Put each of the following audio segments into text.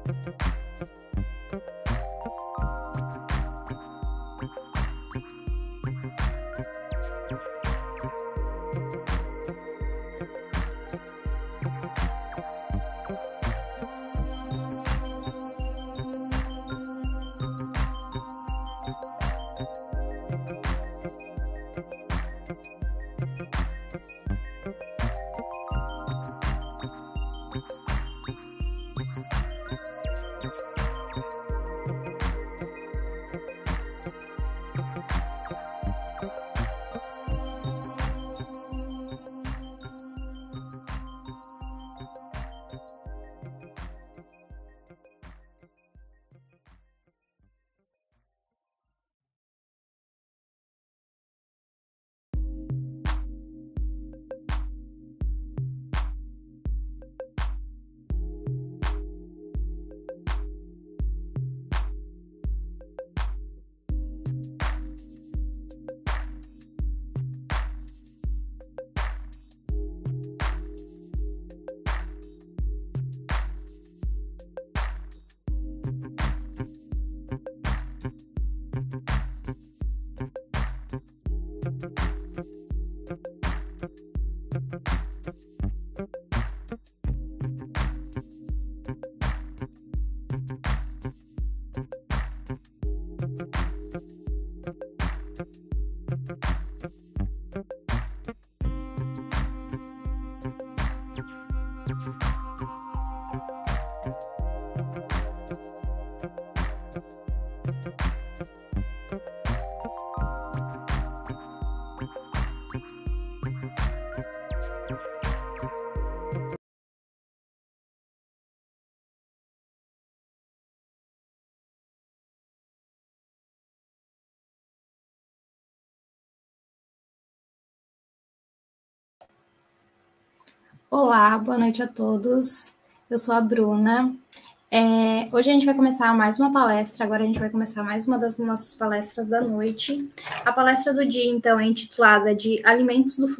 Olá, boa noite a todos. Eu sou a Bruna. Hoje a gente vai começar mais uma palestra, agora a gente vai começar mais uma das nossas palestras da noite. A palestra do dia, então, é intitulada de Alimentos do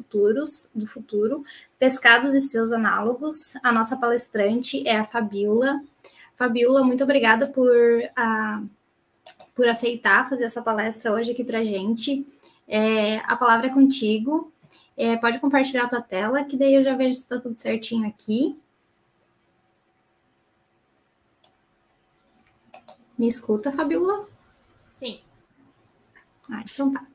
Futuro, Pescados e seus Análogos. A nossa palestrante é a Fabiola. Fabiola, muito obrigada por aceitar fazer essa palestra hoje aqui para a gente. A palavra é contigo. Pode compartilhar a tua tela, que daí eu já vejo se está tudo certinho aqui. Me escuta, Fabiola? Sim. Então tá.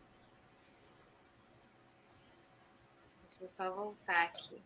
Deixa eu só voltar aqui.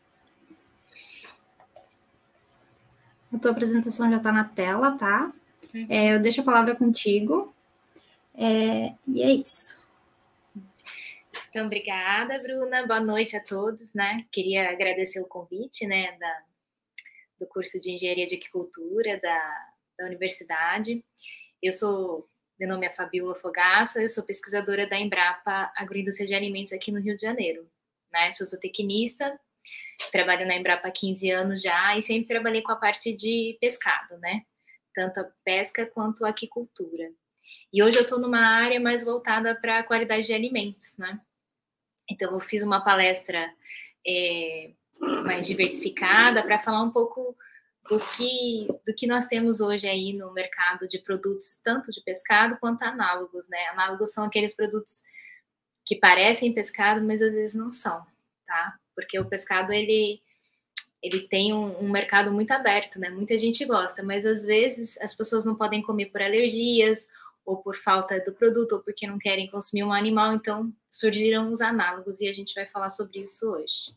A tua apresentação já está na tela, tá? Eu deixo a palavra contigo. E é isso. Então, obrigada, Bruna. Boa noite a todos, né? Queria agradecer o convite, né, do curso de Engenharia de Aquicultura da universidade. Meu nome é Fabiola Fogaça, eu sou pesquisadora da Embrapa Agroindústria de Alimentos aqui no Rio de Janeiro, né? Sou zootecnista, trabalho na Embrapa há 15 anos já e sempre trabalhei com a parte de pescado, né? Tanto a pesca quanto a aquicultura. E hoje eu estou numa área mais voltada para a qualidade de alimentos, né? Então, eu fiz uma palestra mais diversificada para falar um pouco do que nós temos hoje aí no mercado de produtos, tanto de pescado quanto análogos, né? Análogos são aqueles produtos que parecem pescado, mas às vezes não são, tá? Porque o pescado, ele tem um mercado muito aberto, né? Muita gente gosta, mas às vezes as pessoas não podem comer por alergias, ou por falta do produto, ou porque não querem consumir um animal, então surgiram os análogos, e a gente vai falar sobre isso hoje.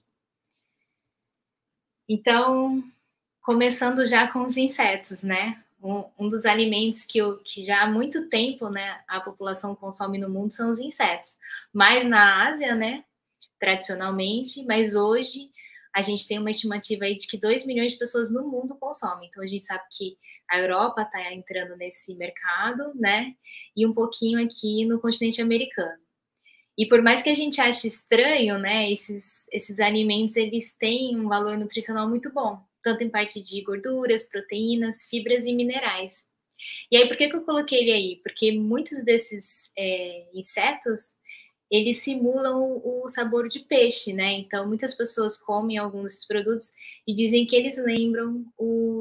Então, começando já com os insetos, né? Um dos alimentos que já há muito tempo, né, a população consome no mundo são os insetos. Mais na Ásia, né, tradicionalmente, mas hoje a gente tem uma estimativa aí de que 2 milhões de pessoas no mundo consomem. Então, a gente sabe que a Europa está entrando nesse mercado, né? E um pouquinho aqui no continente americano. E por mais que a gente ache estranho, né? Esses alimentos, eles têm um valor nutricional muito bom. Tanto em parte de gorduras, proteínas, fibras e minerais. E aí, por que eu coloquei ele aí? Porque muitos desses insetos, eles simulam o sabor de peixe, né? Então, muitas pessoas comem alguns desses produtos e dizem que eles lembram o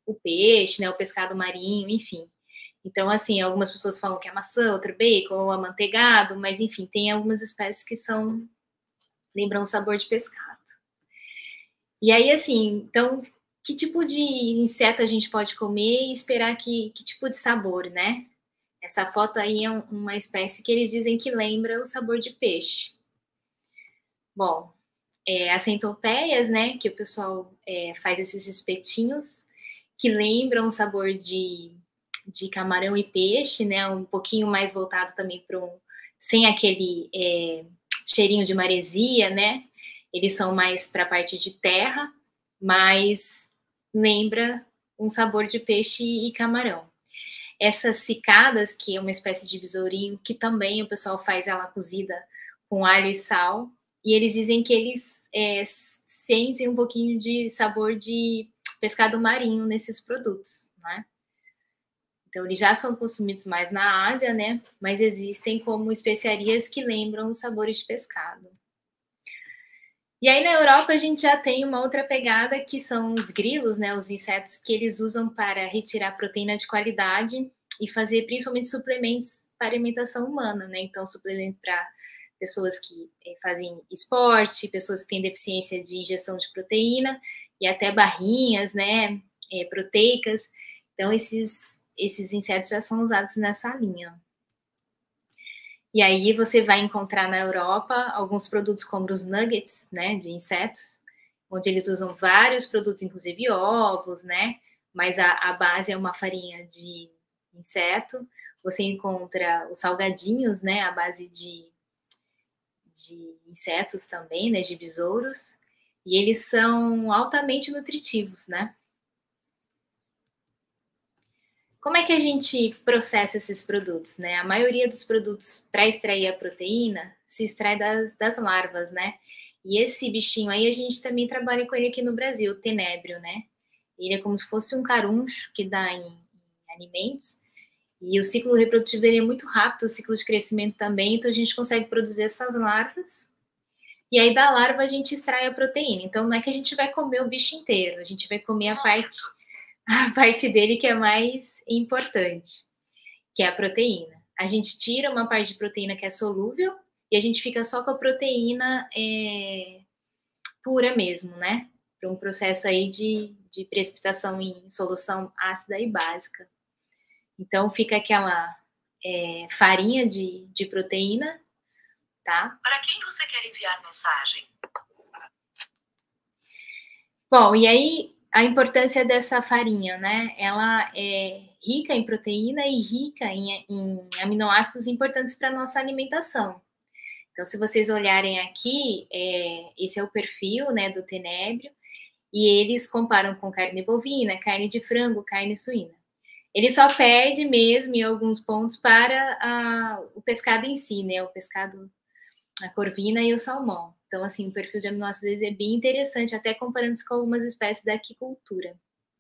o peixe, né, o pescado marinho, enfim. Então, assim, algumas pessoas falam que é maçã, outro bacon, ou amanteigado, mas enfim, tem algumas espécies que lembram o sabor de pescado. E aí, assim, então, que tipo de inseto a gente pode comer e esperar que tipo de sabor, né? Essa foto aí é uma espécie que eles dizem que lembra o sabor de peixe. Bom, as centopeias, né, que o pessoal faz esses espetinhos, que lembram o sabor de camarão e peixe, né, um pouquinho mais voltado também para sem aquele cheirinho de maresia, né, eles são mais para a parte de terra, mas lembra um sabor de peixe e camarão. Essas cicadas, que é uma espécie de besourinho, que também o pessoal faz ela cozida com alho e sal, e eles dizem que eles sentem um pouquinho de sabor de pescado marinho nesses produtos, né? Então, eles já são consumidos mais na Ásia, né? Mas existem como especiarias que lembram os sabores de pescado. E aí, na Europa, a gente já tem uma outra pegada, que são os grilos, né? Os insetos que eles usam para retirar proteína de qualidade e fazer, principalmente, suplementos para alimentação humana, né? Então, suplemento para pessoas que fazem esporte, pessoas que têm deficiência de ingestão de proteína e até barrinhas, né? Proteicas. Então, esses insetos já são usados nessa linha. E aí você vai encontrar na Europa alguns produtos como os nuggets, né, de insetos, onde eles usam vários produtos, inclusive ovos, né, mas a base é uma farinha de inseto. Você encontra os salgadinhos, né, à base de insetos também, né, de besouros, e eles são altamente nutritivos, né. Como é que a gente processa esses produtos, né? A maioria dos produtos para extrair a proteína se extrai das larvas, né? E esse bichinho aí, a gente também trabalha com ele aqui no Brasil, o tenébrio, né? Ele é como se fosse um caruncho que dá em alimentos, e o ciclo reprodutivo dele é muito rápido, o ciclo de crescimento também, então a gente consegue produzir essas larvas, e aí da larva a gente extrai a proteína. Então não é que a gente vai comer o bicho inteiro, a gente vai comer a parte dele que é mais importante, que é a proteína. A gente tira uma parte de proteína que é solúvel e a gente fica só com a proteína pura mesmo, né? Para um processo aí de precipitação em solução ácida e básica. Então fica aquela farinha de proteína, tá? Para quem você quer enviar mensagem? Bom, e aí a importância dessa farinha, né? Ela é rica em proteína e rica em aminoácidos importantes para a nossa alimentação. Então, se vocês olharem aqui, esse é o perfil, né, do tenébrio, e eles comparam com carne bovina, carne de frango, carne suína. Ele só perde mesmo em alguns pontos para o pescado em si, né? O pescado, a corvina e o salmão. Então, assim, o perfil de aminoácidos é bem interessante, até comparando com algumas espécies da aquicultura.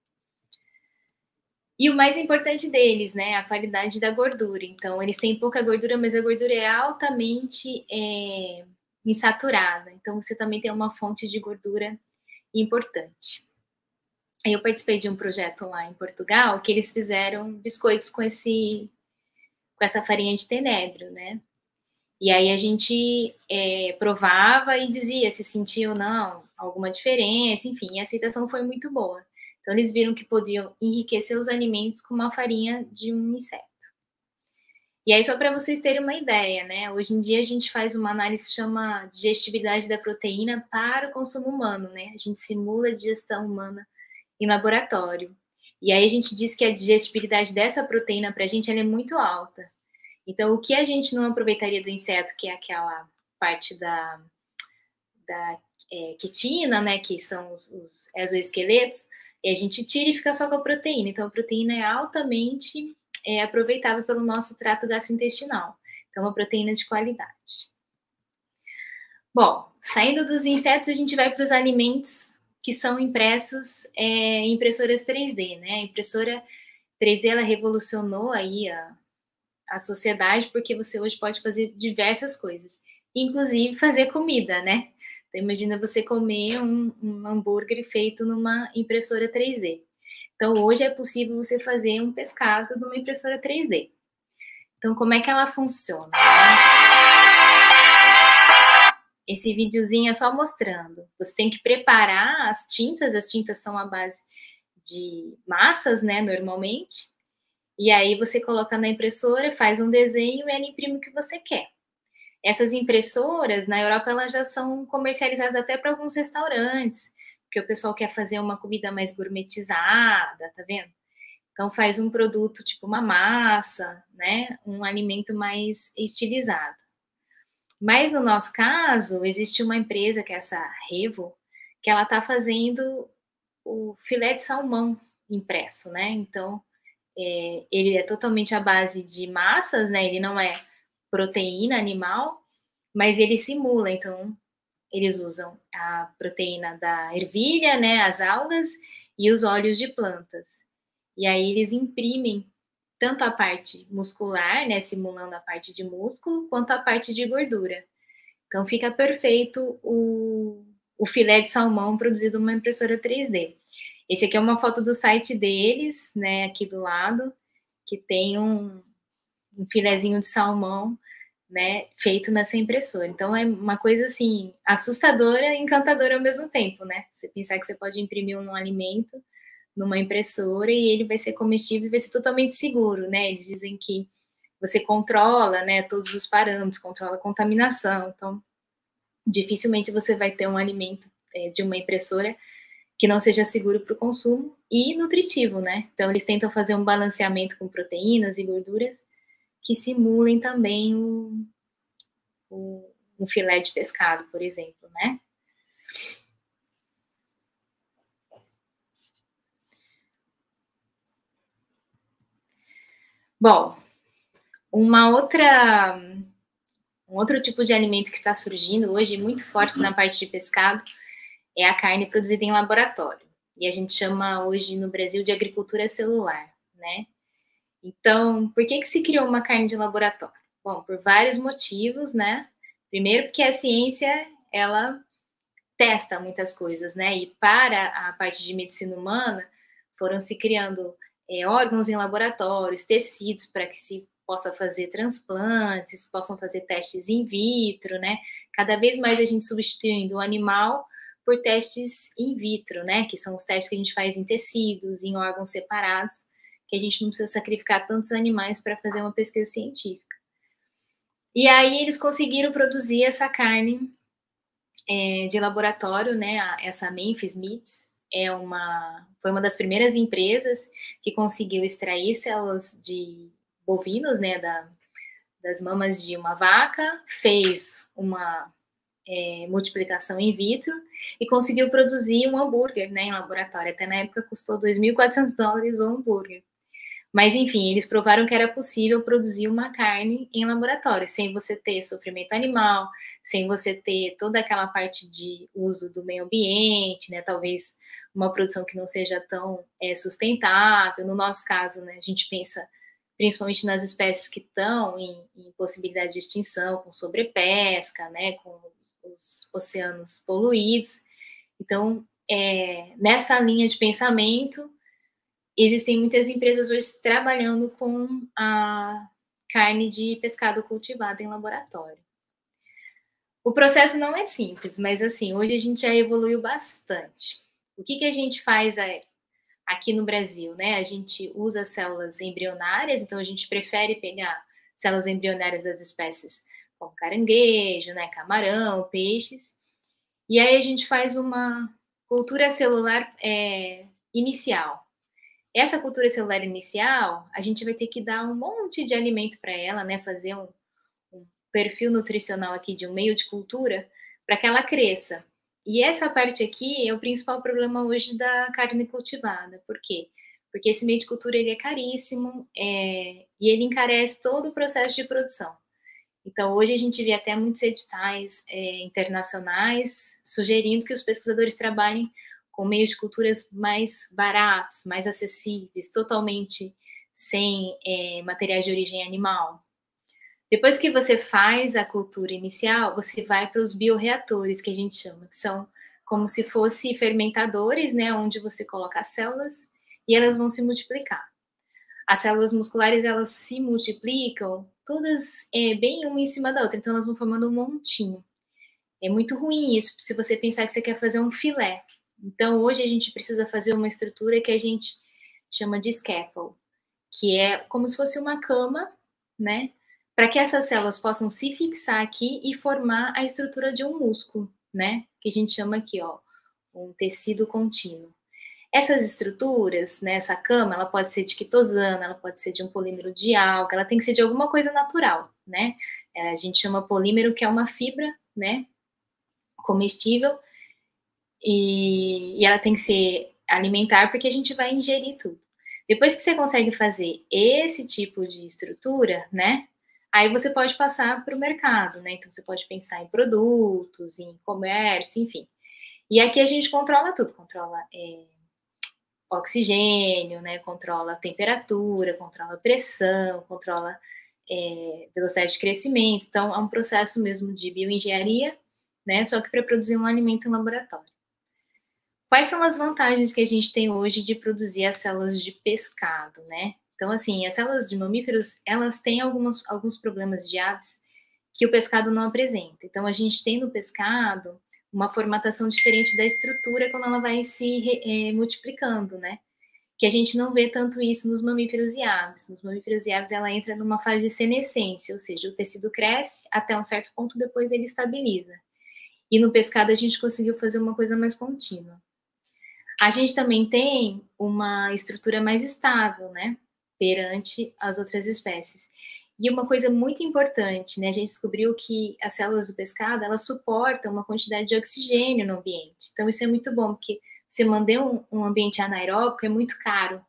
E o mais importante deles, né, a qualidade da gordura. Então, eles têm pouca gordura, mas a gordura é altamente insaturada. Então, você também tem uma fonte de gordura importante. Eu participei de um projeto lá em Portugal, que eles fizeram biscoitos com essa farinha de tenébrio, né? E aí a gente provava e dizia se sentia ou não alguma diferença, enfim, a aceitação foi muito boa. Então, eles viram que podiam enriquecer os alimentos com uma farinha de um inseto. E aí, só para vocês terem uma ideia, né? Hoje em dia a gente faz uma análise que chama digestibilidade da proteína para o consumo humano, né? A gente simula a digestão humana em laboratório. E aí a gente diz que a digestibilidade dessa proteína para a gente ela é muito alta. Então, o que a gente não aproveitaria do inseto, que é aquela parte da quitina, né, que são os exoesqueletos, e a gente tira e fica só com a proteína. Então, a proteína é altamente aproveitável pelo nosso trato gastrointestinal. Então, uma proteína de qualidade. Bom, saindo dos insetos, a gente vai para os alimentos que são impressos em impressoras 3D, né? A impressora 3D, ela revolucionou aí a sociedade, porque você hoje pode fazer diversas coisas, inclusive fazer comida, né? Então, imagina você comer um hambúrguer feito numa impressora 3D. Então, hoje é possível você fazer um pescado numa impressora 3D. Então, como é que ela funciona? Esse videozinho é só mostrando. Você tem que preparar as tintas são a base de massas, né, normalmente. E aí você coloca na impressora, faz um desenho e ela imprime o que você quer. Essas impressoras, na Europa, elas já são comercializadas até para alguns restaurantes, porque o pessoal quer fazer uma comida mais gourmetizada, tá vendo? Então faz um produto tipo uma massa, né, um alimento mais estilizado. Mas no nosso caso, existe uma empresa que é essa Revo, que ela está fazendo o filé de salmão impresso, né? Então, ele é totalmente à base de massas, né? Ele não é proteína animal, mas ele simula. Então, eles usam a proteína da ervilha, né? As algas e os óleos de plantas. E aí eles imprimem tanto a parte muscular, né? Simulando a parte de músculo, quanto a parte de gordura. Então fica perfeito o filé de salmão produzido numa impressora 3D. Esse aqui é uma foto do site deles, né, aqui do lado, que tem um filezinho de salmão, né, feito nessa impressora. Então é uma coisa assim assustadora e encantadora ao mesmo tempo, né? Você pensar que você pode imprimir um alimento numa impressora e ele vai ser comestível e vai ser totalmente seguro, né? Eles dizem que você controla, né, todos os parâmetros, controla a contaminação. Então, dificilmente você vai ter um alimento de uma impressora que não seja seguro para o consumo e nutritivo, né? Então, eles tentam fazer um balanceamento com proteínas e gorduras que simulem também um filé de pescado, por exemplo, né? Bom, um outro tipo de alimento que está surgindo hoje, muito forte na parte de pescado, é a carne produzida em laboratório. E a gente chama hoje no Brasil de agricultura celular, né? Então, por que se criou uma carne de laboratório? Bom, por vários motivos, né? Primeiro, porque a ciência, ela testa muitas coisas, né? E para a parte de medicina humana, foram se criando órgãos em laboratórios, tecidos para que se possa fazer transplantes, possam fazer testes in vitro, né? Cada vez mais a gente substituindo o animal por testes in vitro, né? Que são os testes que a gente faz em tecidos, em órgãos separados, que a gente não precisa sacrificar tantos animais para fazer uma pesquisa científica. E aí eles conseguiram produzir essa carne de laboratório, né? Essa Memphis Meats foi uma das primeiras empresas que conseguiu extrair células de bovinos, né? Das mamas de uma vaca, fez uma multiplicação in vitro e conseguiu produzir um hambúrguer, né? Em laboratório. Até na época custou $2.400 o hambúrguer. Mas, enfim, eles provaram que era possível produzir uma carne em laboratório, sem você ter sofrimento animal, sem você ter toda aquela parte de uso do meio ambiente, né? Talvez uma produção que não seja tão sustentável. No nosso caso, né, a gente pensa principalmente nas espécies que estão em possibilidade de extinção, com sobrepesca, né, com os oceanos poluídos. Então, nessa linha de pensamento, existem muitas empresas hoje trabalhando com a carne de pescado cultivada em laboratório. O processo não é simples, mas assim, hoje a gente já evoluiu bastante. O que a gente faz aqui no Brasil, né? A gente usa células embrionárias, então a gente prefere pegar células embrionárias das espécies como caranguejo, né, camarão, peixes, e aí a gente faz uma cultura celular inicial. Essa cultura celular inicial, a gente vai ter que dar um monte de alimento para ela, né? Fazer um perfil nutricional aqui de um meio de cultura para que ela cresça. E essa parte aqui é o principal problema hoje da carne cultivada. Por quê? Porque esse meio de cultura ele é caríssimo e ele encarece todo o processo de produção. Então, hoje a gente vê até muitos editais internacionais sugerindo que os pesquisadores trabalhem com meios de culturas mais baratos, mais acessíveis, totalmente sem materiais de origem animal. Depois que você faz a cultura inicial, você vai para os bioreatores, que a gente chama, que são como se fossem fermentadores, né, onde você coloca as células e elas vão se multiplicar. As células musculares, elas se multiplicam todas bem uma em cima da outra, então elas vão formando um montinho. É muito ruim isso, se você pensar que você quer fazer um filé. Então, hoje a gente precisa fazer uma estrutura que a gente chama de scaffold, que é como se fosse uma cama, né? Para que essas células possam se fixar aqui e formar a estrutura de um músculo, né? Que a gente chama aqui, ó, um tecido contínuo. Essas estruturas, né, essa cama, ela pode ser de quitosana, ela pode ser de um polímero de alga, ela tem que ser de alguma coisa natural, né? A gente chama polímero, que é uma fibra, né, comestível, e ela tem que ser alimentar, porque a gente vai ingerir tudo. Depois que você consegue fazer esse tipo de estrutura, né, aí você pode passar para o mercado, né? Então você pode pensar em produtos, em comércio, enfim. E aqui a gente controla tudo, controla oxigênio, né? Controla a temperatura, controla a pressão, controla velocidade de crescimento. Então é um processo mesmo de bioengenharia, né? Só que para produzir um alimento em laboratório. Quais são as vantagens que a gente tem hoje de produzir as células de pescado, né? Então, assim, as células de mamíferos, elas têm alguns problemas de aves que o pescado não apresenta. Então, a gente tem no pescado uma formatação diferente da estrutura quando ela vai se multiplicando, né? Que a gente não vê tanto isso nos mamíferos e aves. Nos mamíferos e aves, ela entra numa fase de senescência, ou seja, o tecido cresce até um certo ponto, depois ele estabiliza. E no pescado, a gente conseguiu fazer uma coisa mais contínua. A gente também tem uma estrutura mais estável, né, perante as outras espécies. E uma coisa muito importante, né, a gente descobriu que as células do pescado, elas suportam uma quantidade de oxigênio no ambiente. Então, isso é muito bom, porque você manter um ambiente anaeróbico é muito caro.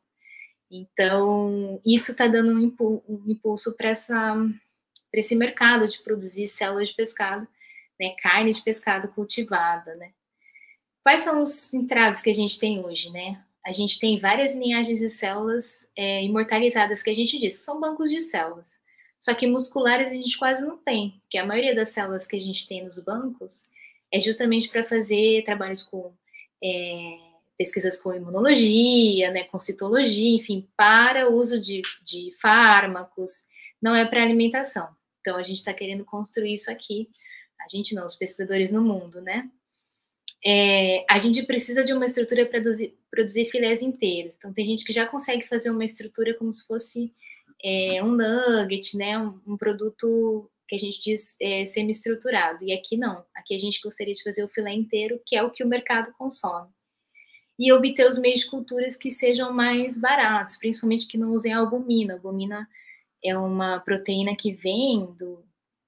Então, isso está dando um impulso para esse mercado de produzir células de pescado, né, carne de pescado cultivada, né. Quais são os entraves que a gente tem hoje, né? A gente tem várias linhagens de células imortalizadas, que a gente diz que são bancos de células. Só que musculares a gente quase não tem, porque a maioria das células que a gente tem nos bancos é justamente para fazer trabalhos com pesquisas com imunologia, né, com citologia, enfim, para o uso de fármacos, não é para alimentação. Então, a gente está querendo construir isso aqui, a gente não, os pesquisadores no mundo, né? A gente precisa de uma estrutura para produzir filés inteiros. Então, tem gente que já consegue fazer uma estrutura como se fosse um nugget, né? Um produto que a gente diz semi-estruturado. E aqui não. Aqui a gente gostaria de fazer o filé inteiro, que é o que o mercado consome. E obter os meios de culturas que sejam mais baratos, principalmente que não usem albumina. A albumina é uma proteína que vem do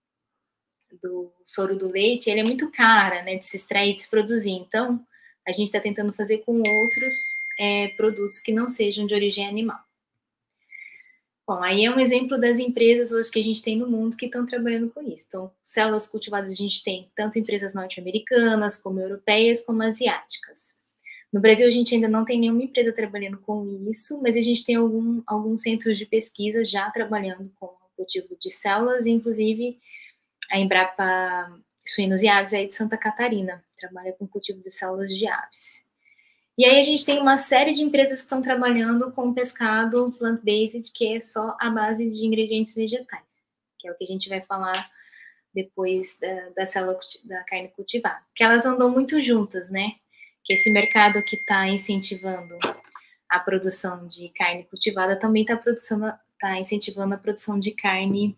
soro do leite, ele é muito cara, né, de se extrair e de se produzir. Então, a gente está tentando fazer com outros produtos que não sejam de origem animal. Bom, aí é um exemplo das empresas hoje que a gente tem no mundo que estão trabalhando com isso. Então, células cultivadas a gente tem tanto empresas norte-americanas, como europeias, como asiáticas. No Brasil, a gente ainda não tem nenhuma empresa trabalhando com isso, mas a gente tem alguns centros de pesquisa já trabalhando com o cultivo de células, inclusive a Embrapa Suínos e Aves aí de Santa Catarina, trabalha com cultivo de células de aves. E aí a gente tem uma série de empresas que estão trabalhando com pescado plant-based, que é só a base de ingredientes vegetais, que é o que a gente vai falar depois da célula da carne cultivada. Porque elas andam muito juntas, né? Que esse mercado que está incentivando a produção de carne cultivada também está incentivando a produção de carne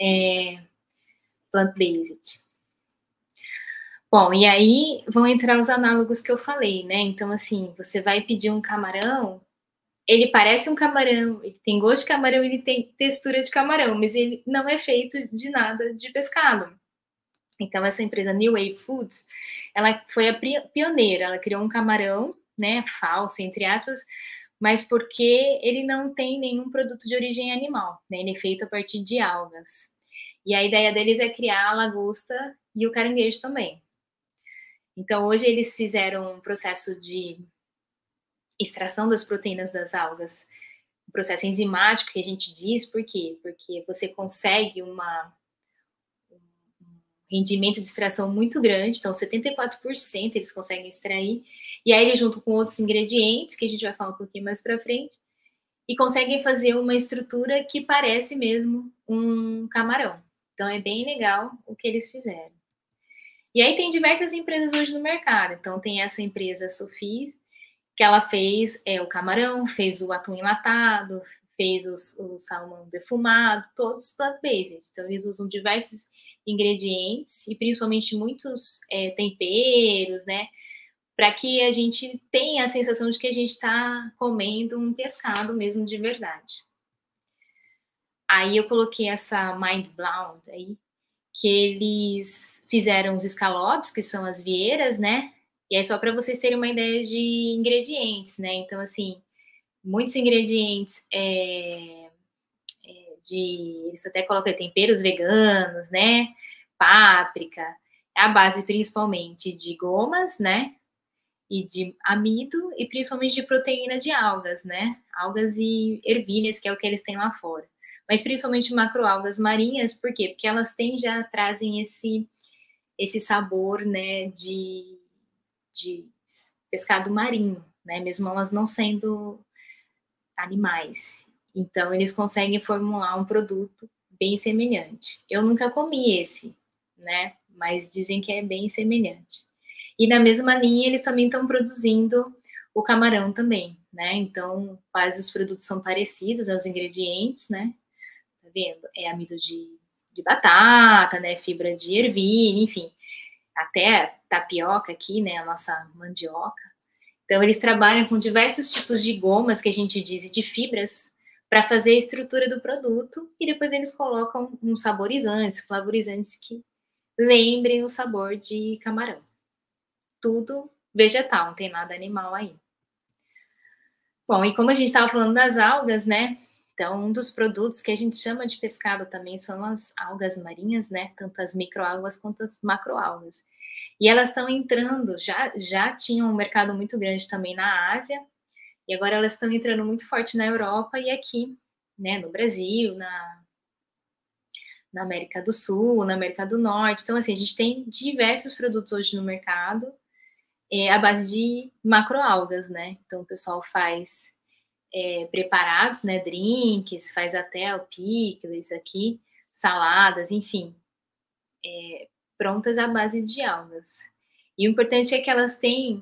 plant-based. Bom, e aí vão entrar os análogos que eu falei, né? Então, assim, você vai pedir um camarão, ele parece um camarão, ele tem gosto de camarão, ele tem textura de camarão, mas ele não é feito de nada de pescado. Então, essa empresa New Wave Foods, ela foi a pioneira, ela criou um camarão, né, falso, entre aspas, mas porque ele não tem nenhum produto de origem animal, né? Ele é feito a partir de algas. E a ideia deles é criar a lagosta e o caranguejo também. Então, hoje eles fizeram um processo de extração das proteínas das algas, um processo enzimático que a gente diz, por quê? Porque você consegue uma rendimento de extração muito grande, então 74% eles conseguem extrair, e aí eles juntam com outros ingredientes, que a gente vai falar um pouquinho mais para frente, e conseguem fazer uma estrutura que parece mesmo um camarão. Então é bem legal o que eles fizeram. E aí tem diversas empresas hoje no mercado, então tem essa empresa Sofis, que ela fez o camarão, fez o atum enlatado, fez o salmão defumado, todos plant-based. Então, eles usam diversos ingredientes e principalmente muitos temperos, né? Para que a gente tenha a sensação de que a gente está comendo um pescado mesmo de verdade. Aí eu coloquei essa Mind Blown aí, que eles fizeram os escalopes, que são as vieiras, né? E aí, só para vocês terem uma ideia de ingredientes, né? Então, assim, muitos ingredientes eles até colocam temperos veganos, né? Páprica, é a base principalmente de gomas, né? E de amido e principalmente de proteína de algas, né? Algas e ervilhas, que é o que eles têm lá fora. Mas principalmente macroalgas marinhas, por quê? Porque elas já trazem esse sabor, né, de pescado marinho, né? Mesmo elas não sendo animais. Então, eles conseguem formular um produto bem semelhante. Eu nunca comi esse, né? Mas dizem que é bem semelhante. E na mesma linha, eles também estão produzindo o camarão também, né? Então, quase os produtos são parecidos, os ingredientes, né? Tá vendo? É amido de batata, né? Fibra de ervilha, enfim. Até tapioca aqui, né? A nossa mandioca. Então, eles trabalham com diversos tipos de gomas, que a gente diz, de fibras, para fazer a estrutura do produto, e depois eles colocam uns saborizantes, flavorizantes que lembrem o sabor de camarão. Tudo vegetal, não tem nada animal aí. Bom, e como a gente estava falando das algas, né? Então, um dos produtos que a gente chama de pescado também são as algas marinhas, né? Tanto as microalgas quanto as macroalgas. E elas estão entrando, já tinham um mercado muito grande também na Ásia, e agora elas estão entrando muito forte na Europa e aqui, né, no Brasil, na América do Sul, na América do Norte. Então, assim, a gente tem diversos produtos hoje no mercado à base de macroalgas, né? Então, o pessoal faz preparados, né, drinks, faz até o pickles aqui, saladas, enfim, prontas à base de algas. E o importante é que elas têm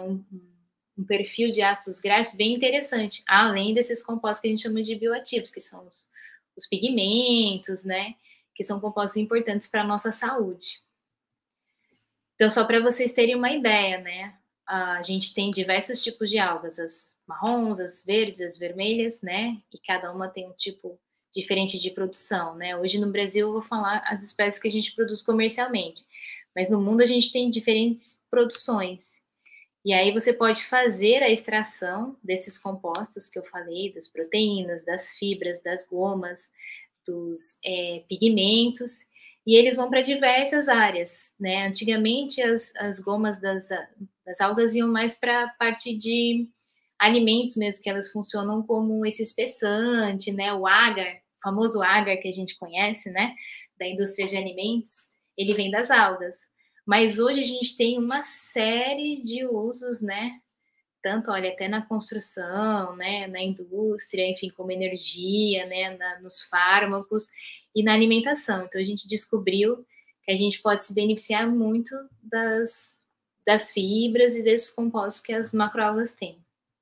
um perfil de ácidos graxos bem interessante, além desses compostos que a gente chama de bioativos, que são os pigmentos, né, que são compostos importantes para a nossa saúde. Então, só para vocês terem uma ideia, né, a gente tem diversos tipos de algas, as marrons, as verdes, as vermelhas, né, e cada uma tem um tipo diferente de produção, né. Hoje no Brasil eu vou falar as espécies que a gente produz comercialmente, mas no mundo a gente tem diferentes produções. E aí você pode fazer a extração desses compostos que eu falei, das proteínas, das fibras, das gomas, dos pigmentos, e eles vão para diversas áreas, né? Antigamente as gomas das algas iam mais para a parte de alimentos mesmo, que elas funcionam como esse espessante, né? O agar, o famoso agar que a gente conhece, né? Da indústria de alimentos, ele vem das algas. Mas hoje a gente tem uma série de usos, né? Tanto, olha, até na construção, né? Na indústria, enfim, como energia, né? Nos fármacos e na alimentação. Então, a gente descobriu que a gente pode se beneficiar muito das fibras e desses compostos que as macroalgas têm.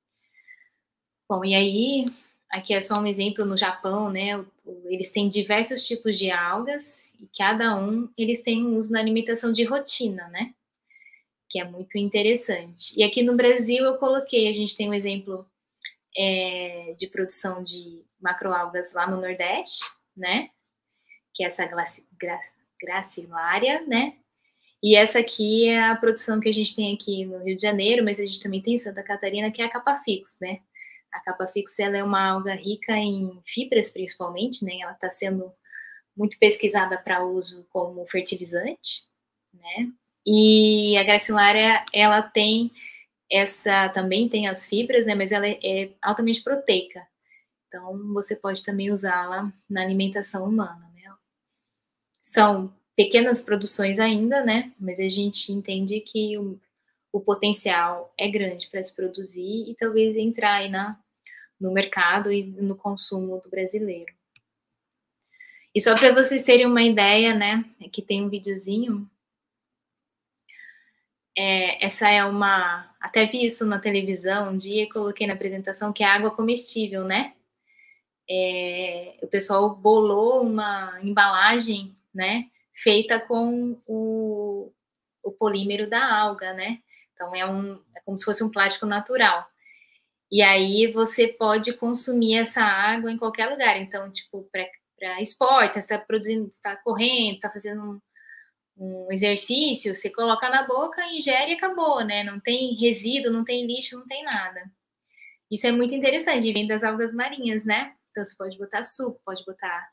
Bom, e aí, aqui é só um exemplo no Japão, né? Eles têm diversos tipos de algas e cada eles têm um uso na alimentação de rotina, né? Que é muito interessante. E aqui no Brasil eu coloquei, a gente tem um exemplo de produção de macroalgas lá no Nordeste, né? Que é essa gracilária, né? E essa aqui é a produção que a gente tem aqui no Rio de Janeiro, mas a gente também tem em Santa Catarina, que é a Capa-Fix, né? A Capa-Fix, ela é uma alga rica em fibras, principalmente, né? Ela está sendo muito pesquisada para uso como fertilizante, né? E a gracilária, ela tem também tem as fibras, né? Mas ela é altamente proteica. Então, você pode também usá-la na alimentação humana, né? São pequenas produções ainda, né? Mas a gente entende que o potencial é grande para se produzir e talvez entrar aí no mercado e no consumo do brasileiro. E só para vocês terem uma ideia, né? Aqui tem um videozinho. Essa é uma... Até vi isso na televisão um dia e coloquei na apresentação, que é água comestível, né? O pessoal bolou uma embalagem, né? Feita com o polímero da alga, né? Então, é como se fosse um plástico natural. E aí, você pode consumir essa água em qualquer lugar. Então, tipo, para esporte, você está produzindo, está correndo, está fazendo um exercício, você coloca na boca, ingere e acabou, né? Não tem resíduo, não tem lixo, não tem nada. Isso é muito interessante, vem das algas marinhas, né? Então, você pode botar suco, pode botar,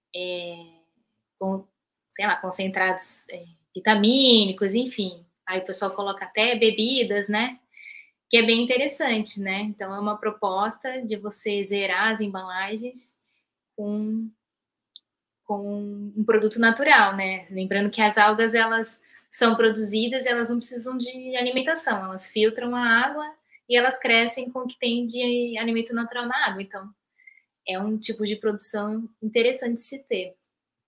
sei lá, concentrados vitamínicos, enfim. Aí o pessoal coloca até bebidas, né? Que é bem interessante, né? Então, é uma proposta de você zerar as embalagens com um produto natural, né? Lembrando que as algas, elas são produzidas, elas não precisam de alimentação, elas filtram a água e elas crescem com o que tem de alimento natural na água. Então, é um tipo de produção interessante de se ter.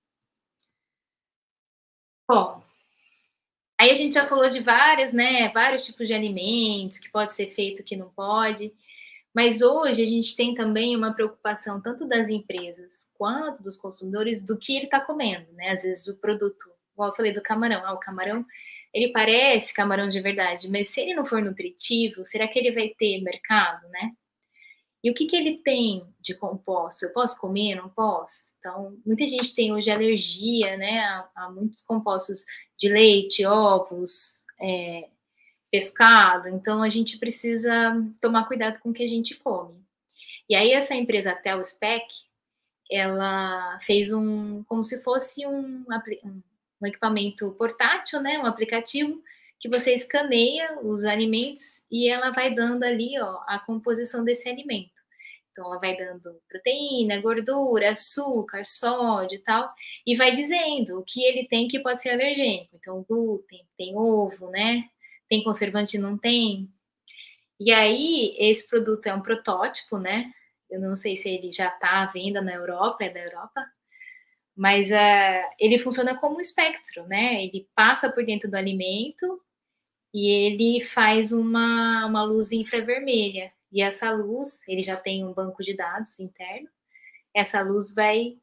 Bom, aí a gente já falou de vários tipos de alimentos, que pode ser feito, que não pode. Mas hoje a gente tem também uma preocupação tanto das empresas quanto dos consumidores do que ele está comendo, né? Às vezes o produto, igual eu falei do camarão, o camarão, ele parece camarão de verdade, mas se ele não for nutritivo, será que ele vai ter mercado, né? E o que ele tem de composto? Eu posso comer? Não posso? Então, muita gente tem hoje alergia, né, a muitos compostos de leite, ovos, pescado, então a gente precisa tomar cuidado com o que a gente come. E aí essa empresa Telspec, ela fez como se fosse um equipamento portátil, né, um aplicativo que você escaneia os alimentos e ela vai dando ali, ó, a composição desse alimento. Então ela vai dando proteína, gordura, açúcar, sódio e tal, e vai dizendo o que ele tem que pode ser alergênico. Então glúten, tem ovo, né? Tem conservante? Não tem. E aí, esse produto é um protótipo, né? Eu não sei se ele já está à venda na Europa, é da Europa, mas ele funciona como um espectro, né? Ele passa por dentro do alimento e ele faz uma luz infravermelha. E essa luz, ele já tem um banco de dados interno, essa luz vai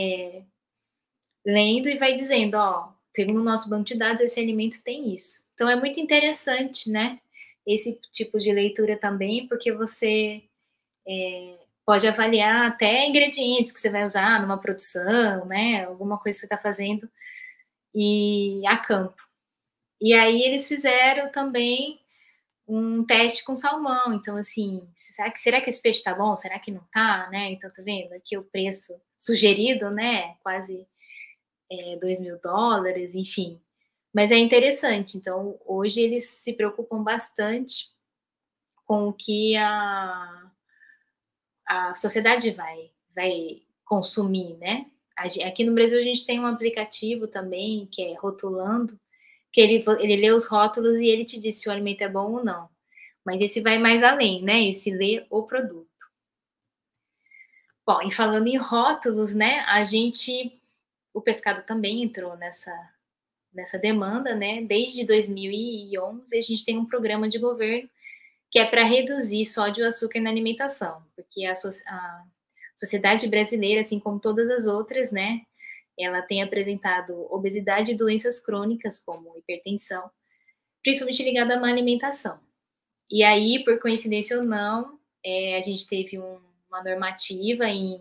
lendo e vai dizendo, ó, segundo o nosso banco de dados, esse alimento tem isso. Então, é muito interessante, né? Esse tipo de leitura também, porque você pode avaliar até ingredientes que você vai usar numa produção, né? Alguma coisa que você está fazendo e a campo. E aí eles fizeram também um teste com salmão. Então, assim, será que esse peixe tá bom? Será que não tá, né? Então, tá vendo? Aqui o preço sugerido, né? Quase $2.000, enfim. Mas é interessante. Então, hoje eles se preocupam bastante com o que a sociedade vai consumir, né? Aqui no Brasil a gente tem um aplicativo também, que é Rotulando, que ele lê os rótulos e ele te diz se o alimento é bom ou não. Mas esse vai mais além, né? Esse lê o produto. Bom, e falando em rótulos, né? O pescado também entrou nessa demanda, né? Desde 2011 a gente tem um programa de governo que é para reduzir sódio e açúcar na alimentação, porque a sociedade brasileira, assim como todas as outras, né, ela tem apresentado obesidade e doenças crônicas, como hipertensão, principalmente ligada à má alimentação. E aí, por coincidência ou não, a gente teve uma normativa em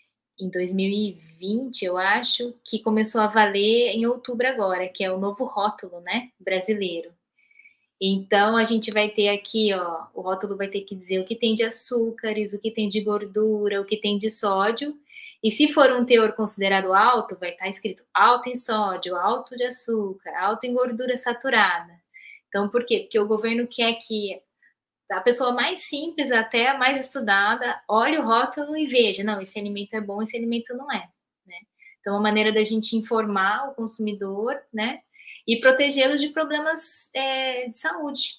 2020, eu acho, que começou a valer em outubro agora, que é o novo rótulo, né, brasileiro. Então, a gente vai ter aqui, ó, o rótulo vai ter que dizer o que tem de açúcares, o que tem de gordura, o que tem de sódio. E se for um teor considerado alto, vai estar escrito alto em sódio, alto de açúcar, alto em gordura saturada. Então, por quê? Porque o governo quer que a pessoa mais simples, até a mais estudada, olhe o rótulo e veja, não, esse alimento é bom, esse alimento não é, né? Então, uma maneira da gente informar o consumidor, né? E protegê-lo de problemas de saúde.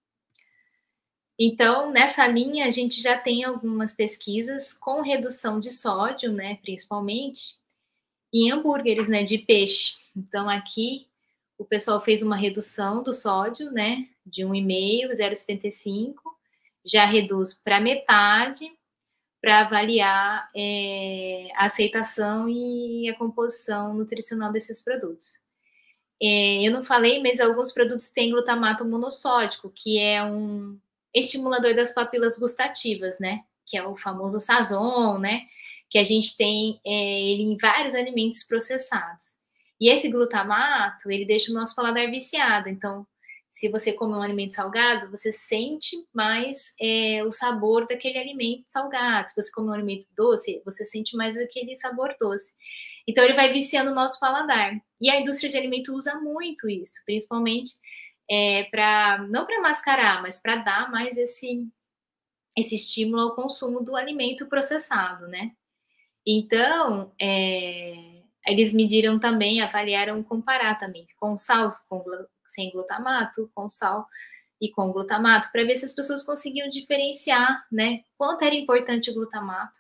Então, nessa linha, a gente já tem algumas pesquisas com redução de sódio, né? Principalmente, em hambúrgueres, né? De peixe. Então, aqui, o pessoal fez uma redução do sódio, né? De 1,5, 0,75. Já reduz para metade, para avaliar a aceitação e a composição nutricional desses produtos. Eu não falei, mas alguns produtos têm glutamato monossódico, que é um estimulador das papilas gustativas, né? Que é o famoso Sazon, né? Que a gente tem ele em vários alimentos processados. E esse glutamato, ele deixa o nosso paladar viciado. Então, se você come um alimento salgado, você sente mais o sabor daquele alimento salgado. Se você come um alimento doce, você sente mais aquele sabor doce. Então, ele vai viciando o nosso paladar. E a indústria de alimento usa muito isso, principalmente não para mascarar, mas para dar mais esse estímulo ao consumo do alimento processado, né? Então, eles mediram também, avaliaram comparar também com sal, sem glutamato, com sal e com glutamato, para ver se as pessoas conseguiam diferenciar, né? Quanto era importante o glutamato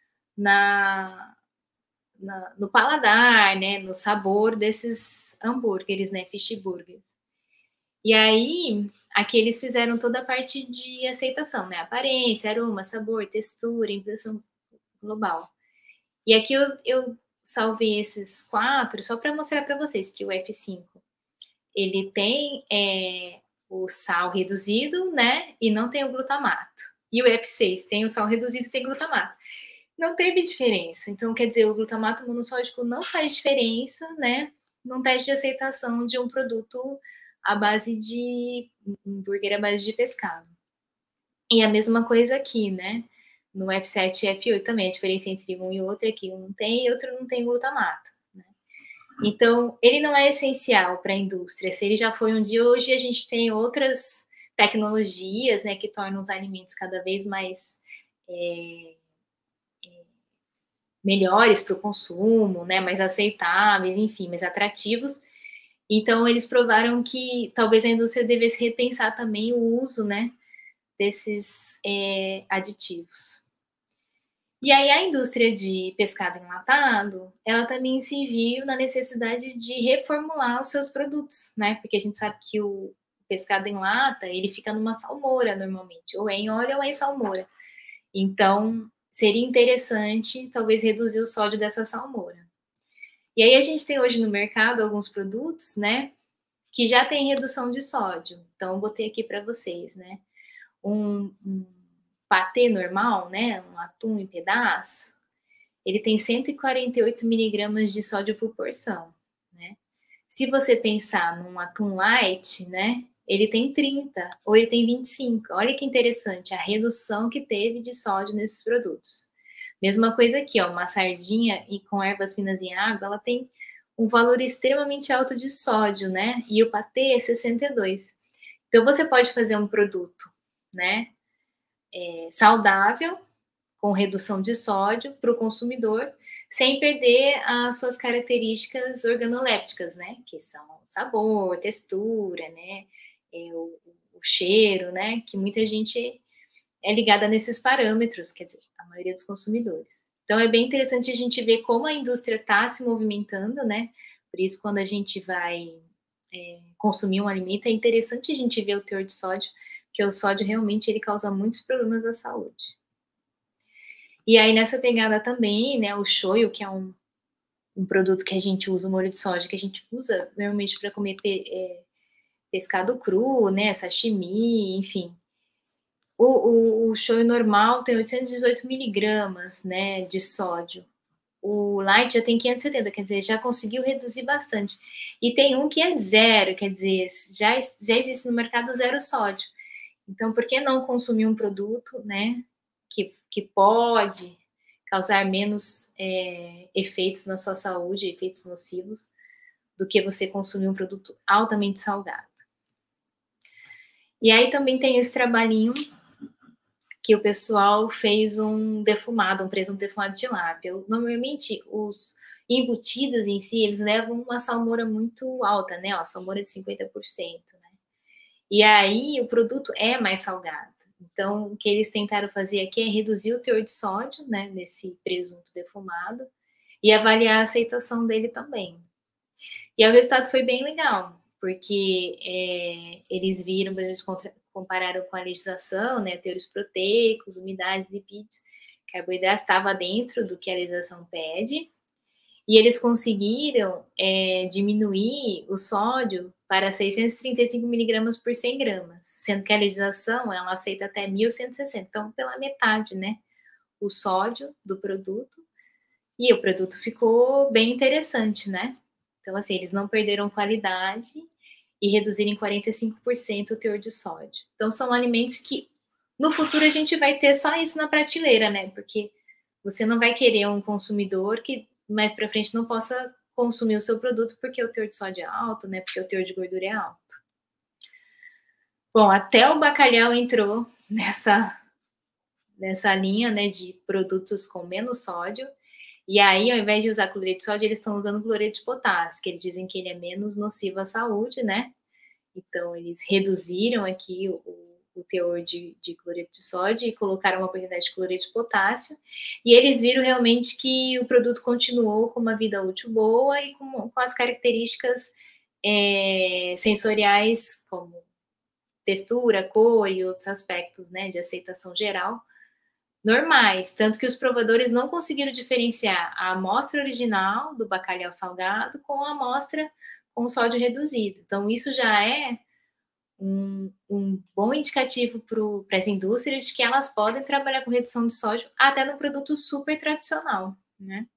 no paladar, né? No sabor desses hambúrgueres, né? Fish burgers. E aí, aqui eles fizeram toda a parte de aceitação, né? Aparência, aroma, sabor, textura, impressão global. E aqui eu salvei esses 4 só para mostrar para vocês que o F5 ele tem o sal reduzido, né? E não tem o glutamato. E o F6 tem o sal reduzido e tem glutamato. Não teve diferença. Então, quer dizer, o glutamato monossódico não faz diferença, né? Num teste de aceitação de um produto à base de hambúrguer à base de pescado. E a mesma coisa aqui, né? No F7 e F8 também, a diferença entre um e outro é que um tem e outro não tem glutamato. Né? Então, ele não é essencial para a indústria. Se ele já foi um dia, hoje a gente tem outras tecnologias, né, que tornam os alimentos cada vez mais melhores para o consumo, né, mais aceitáveis, enfim, mais atrativos. Então, eles provaram que talvez a indústria devesse repensar também o uso, né, desses aditivos. E aí a indústria de pescado enlatado, ela também se viu na necessidade de reformular os seus produtos, né? Porque a gente sabe que o pescado em lata, ele fica numa salmoura normalmente, ou é em óleo ou é em salmoura. Então, seria interessante talvez reduzir o sódio dessa salmoura. E aí a gente tem hoje no mercado alguns produtos, né, que já tem redução de sódio. Então, eu botei aqui para vocês, né? Um patê normal, né, um atum em pedaço, ele tem 148 miligramas de sódio por porção, né? Se você pensar num atum light, né, ele tem 30 ou ele tem 25. Olha que interessante a redução que teve de sódio nesses produtos. Mesma coisa aqui, ó, uma sardinha e com ervas finas em água, ela tem um valor extremamente alto de sódio, né? E o patê é 62. Então você pode fazer um produto, né, saudável, com redução de sódio para o consumidor, sem perder as suas características organolépticas, né? Que são sabor, textura, né? O cheiro, né? Que muita gente é ligada nesses parâmetros, quer dizer, a maioria dos consumidores. Então, é bem interessante a gente ver como a indústria está se movimentando, né? Por isso, quando a gente vai consumir um alimento, é interessante a gente ver o teor de sódio, porque o sódio realmente ele causa muitos problemas à saúde. E aí, nessa pegada também, né, o shoyu, que é um produto que a gente usa, o molho de soja, que a gente usa normalmente para comer pescado cru, né, sashimi, enfim. O shoyu normal tem 818 miligramas, né, de sódio. O light já tem 570, quer dizer, já conseguiu reduzir bastante. E tem um que é zero, quer dizer, já existe no mercado zero sódio. Então, por que não consumir um produto, né, que pode causar menos efeitos na sua saúde, efeitos nocivos, do que você consumir um produto altamente salgado. E aí também tem esse trabalhinho que o pessoal fez um presunto defumado de tilápia. Normalmente, embutidos em si, eles levam uma salmoura muito alta, né? Ó, salmoura de 50%, né? E aí o produto é mais salgado. Então, o que eles tentaram fazer aqui é reduzir o teor de sódio, né, nesse presunto defumado, e avaliar a aceitação dele também. E aí, o resultado foi bem legal, porque eles viram, eles compararam com a legislação, né, teores proteicos, umidades, lipídios, carboidratos estava dentro do que a legislação pede, e eles conseguiram diminuir o sódio para 635 miligramas por 100 gramas, sendo que a legislação ela aceita até 1.160, então pela metade, né, o sódio do produto, e o produto ficou bem interessante, né? Então, assim, eles não perderam qualidade e reduziram em 45% o teor de sódio. Então, são alimentos que no futuro a gente vai ter só isso na prateleira, né? Porque você não vai querer um consumidor que mais para frente não possa consumir o seu produto porque o teor de sódio é alto, né? Porque o teor de gordura é alto. Bom, até o bacalhau entrou nessa linha, né, de produtos com menos sódio. E aí, ao invés de usar cloreto de sódio, eles estão usando cloreto de potássio, que eles dizem que ele é menos nocivo à saúde, né? Então, eles reduziram aqui o teor de cloreto de sódio e colocaram uma quantidade de cloreto de potássio. E eles viram realmente que o produto continuou com uma vida útil boa e com as características sensoriais, como textura, cor e outros aspectos, né, de aceitação geral, normais, tanto que os provadores não conseguiram diferenciar a amostra original do bacalhau salgado com a amostra com sódio reduzido. Então, isso já é um bom indicativo para as indústrias de que elas podem trabalhar com redução de sódio até no produto super tradicional, né?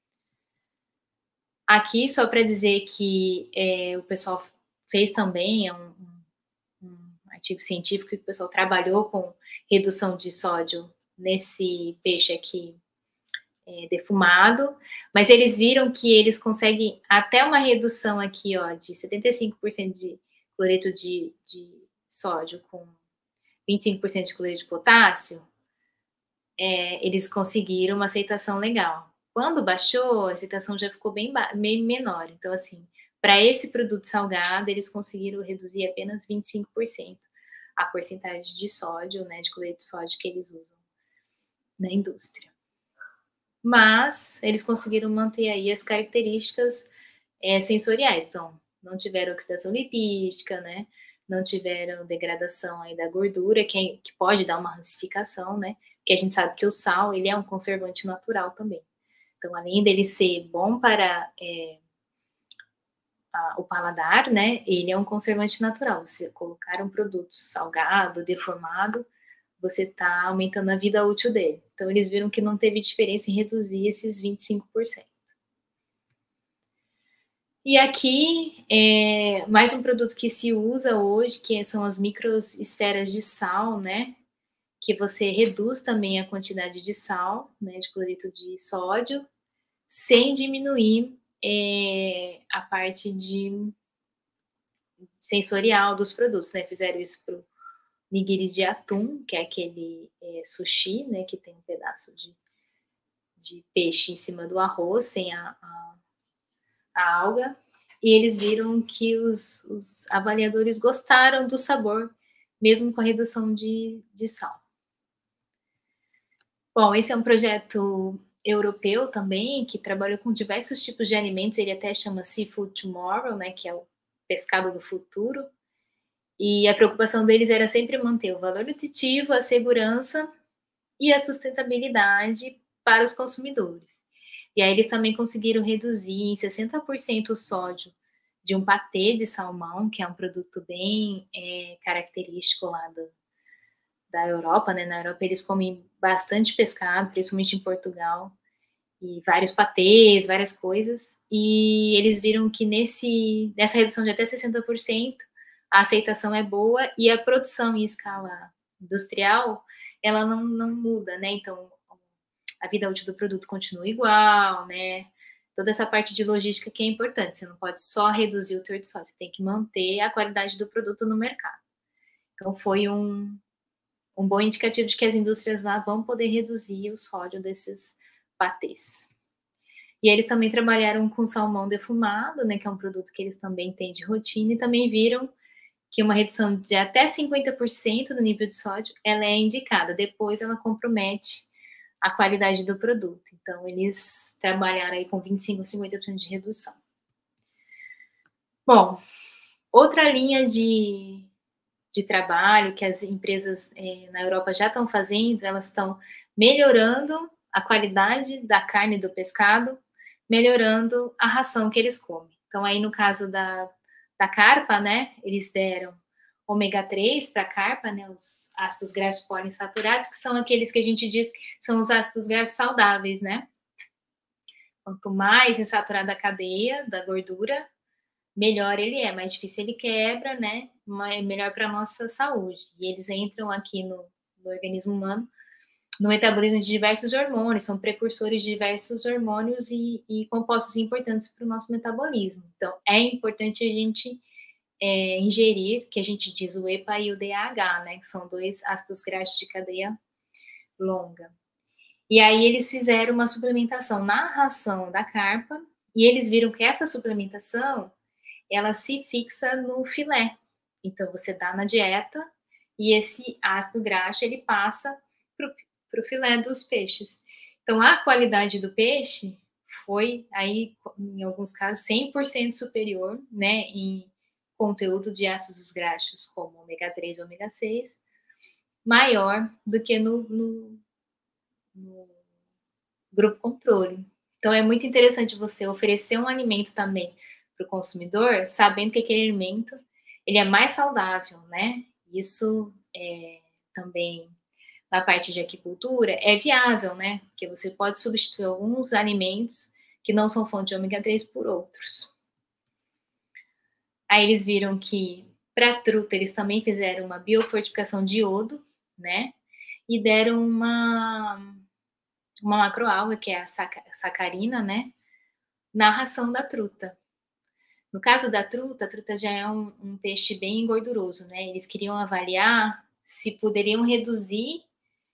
Aqui, só para dizer que o pessoal fez também um artigo científico que o pessoal trabalhou com redução de sódio nesse peixe aqui defumado, mas eles viram que eles conseguem até uma redução aqui, ó, de 75% de cloreto de sódio com 25% de cloreto de potássio, eles conseguiram uma aceitação legal. Quando baixou, a aceitação já ficou bem menor. Então, assim, para esse produto salgado, eles conseguiram reduzir apenas 25% a porcentagem de sódio, né, de cloreto de sódio que eles usam na indústria. Mas eles conseguiram manter aí as características sensoriais. Então, não tiveram oxidação lipídica, né? Não tiveram degradação aí da gordura, que pode dar uma rancificação, né? Porque a gente sabe que o sal, ele é um conservante natural também. Então, além dele ser bom para o paladar, né? Ele é um conservante natural. Você colocar um produto salgado, deformado, você está aumentando a vida útil dele. Então, eles viram que não teve diferença em reduzir esses 25%. E aqui, mais um produto que se usa hoje, que são as microesferas de sal, né? Que você reduz também a quantidade de sal, né? De cloreto de sódio, sem diminuir a parte de sensorial dos produtos, né? Fizeram isso para o nigiri de atum, que é aquele sushi, né, que tem um pedaço de peixe em cima do arroz, sem a alga, e eles viram que os avaliadores gostaram do sabor, mesmo com a redução de sal. Bom, esse é um projeto europeu também, que trabalhou com diversos tipos de alimentos, ele até chama Seafood Tomorrow, né, que é o pescado do futuro, e a preocupação deles era sempre manter o valor nutritivo, a segurança e a sustentabilidade para os consumidores. E aí eles também conseguiram reduzir em 60% o sódio de um patê de salmão, que é um produto bem característico lá da Europa, né? Na Europa eles comem bastante pescado, principalmente em Portugal, e vários patês, várias coisas, e eles viram que nessa redução de até 60%, a aceitação é boa e a produção em escala industrial, ela não muda, né? Então, a vida útil do produto continua igual, né? Toda essa parte de logística que é importante, você não pode só reduzir o teor de sódio, você tem que manter a qualidade do produto no mercado. Então, foi um bom indicativo de que as indústrias lá vão poder reduzir o sódio desses patês. E eles também trabalharam com salmão defumado, né, que é um produto que eles também têm de rotina, e também viram que uma redução de até 50% do nível de sódio, ela é indicada. Depois ela compromete a qualidade do produto. Então, eles trabalharam aí com 25% a 50% de redução. Bom, outra linha de trabalho que as empresas na Europa já estão fazendo, elas estão melhorando a qualidade da carne do pescado, melhorando a ração que eles comem. Então, aí no caso da carpa, né, eles deram ômega 3 para a carpa, né, os ácidos graxos poliinsaturados, que são aqueles que a gente diz são os ácidos graxos saudáveis, né? Quanto mais insaturada a cadeia da gordura, melhor ele é, mais difícil ele quebra, né? Melhor para a nossa saúde. E eles entram aqui no organismo humano, no metabolismo de diversos hormônios, são precursores de diversos hormônios e compostos importantes para o nosso metabolismo. Então, é importante a gente ingerir, que a gente diz o EPA e o DHA, né? Que são 2 ácidos graxos de cadeia longa. E aí eles fizeram uma suplementação na ração da carpa, e eles viram que essa suplementação ela se fixa no filé. Então, você dá na dieta e esse ácido graxo, ele passa para o filé dos peixes. Então, a qualidade do peixe foi, aí, em alguns casos, 100% superior, né, em conteúdo de ácidos graxos, como ômega 3 e ômega 6, maior do que no grupo controle. Então, é muito interessante você oferecer um alimento também para o consumidor, sabendo que aquele alimento ele é mais saudável, né? Isso também na parte de aquicultura é viável, né? Porque você pode substituir alguns alimentos que não são fonte de ômega 3 por outros. Aí eles viram que para a truta eles também fizeram uma biofortificação de iodo, né? E deram uma macroalga, que é a sacarina, né? Na ração da truta. No caso da truta, a truta já é um peixe bem gorduroso, né? Eles queriam avaliar se poderiam reduzir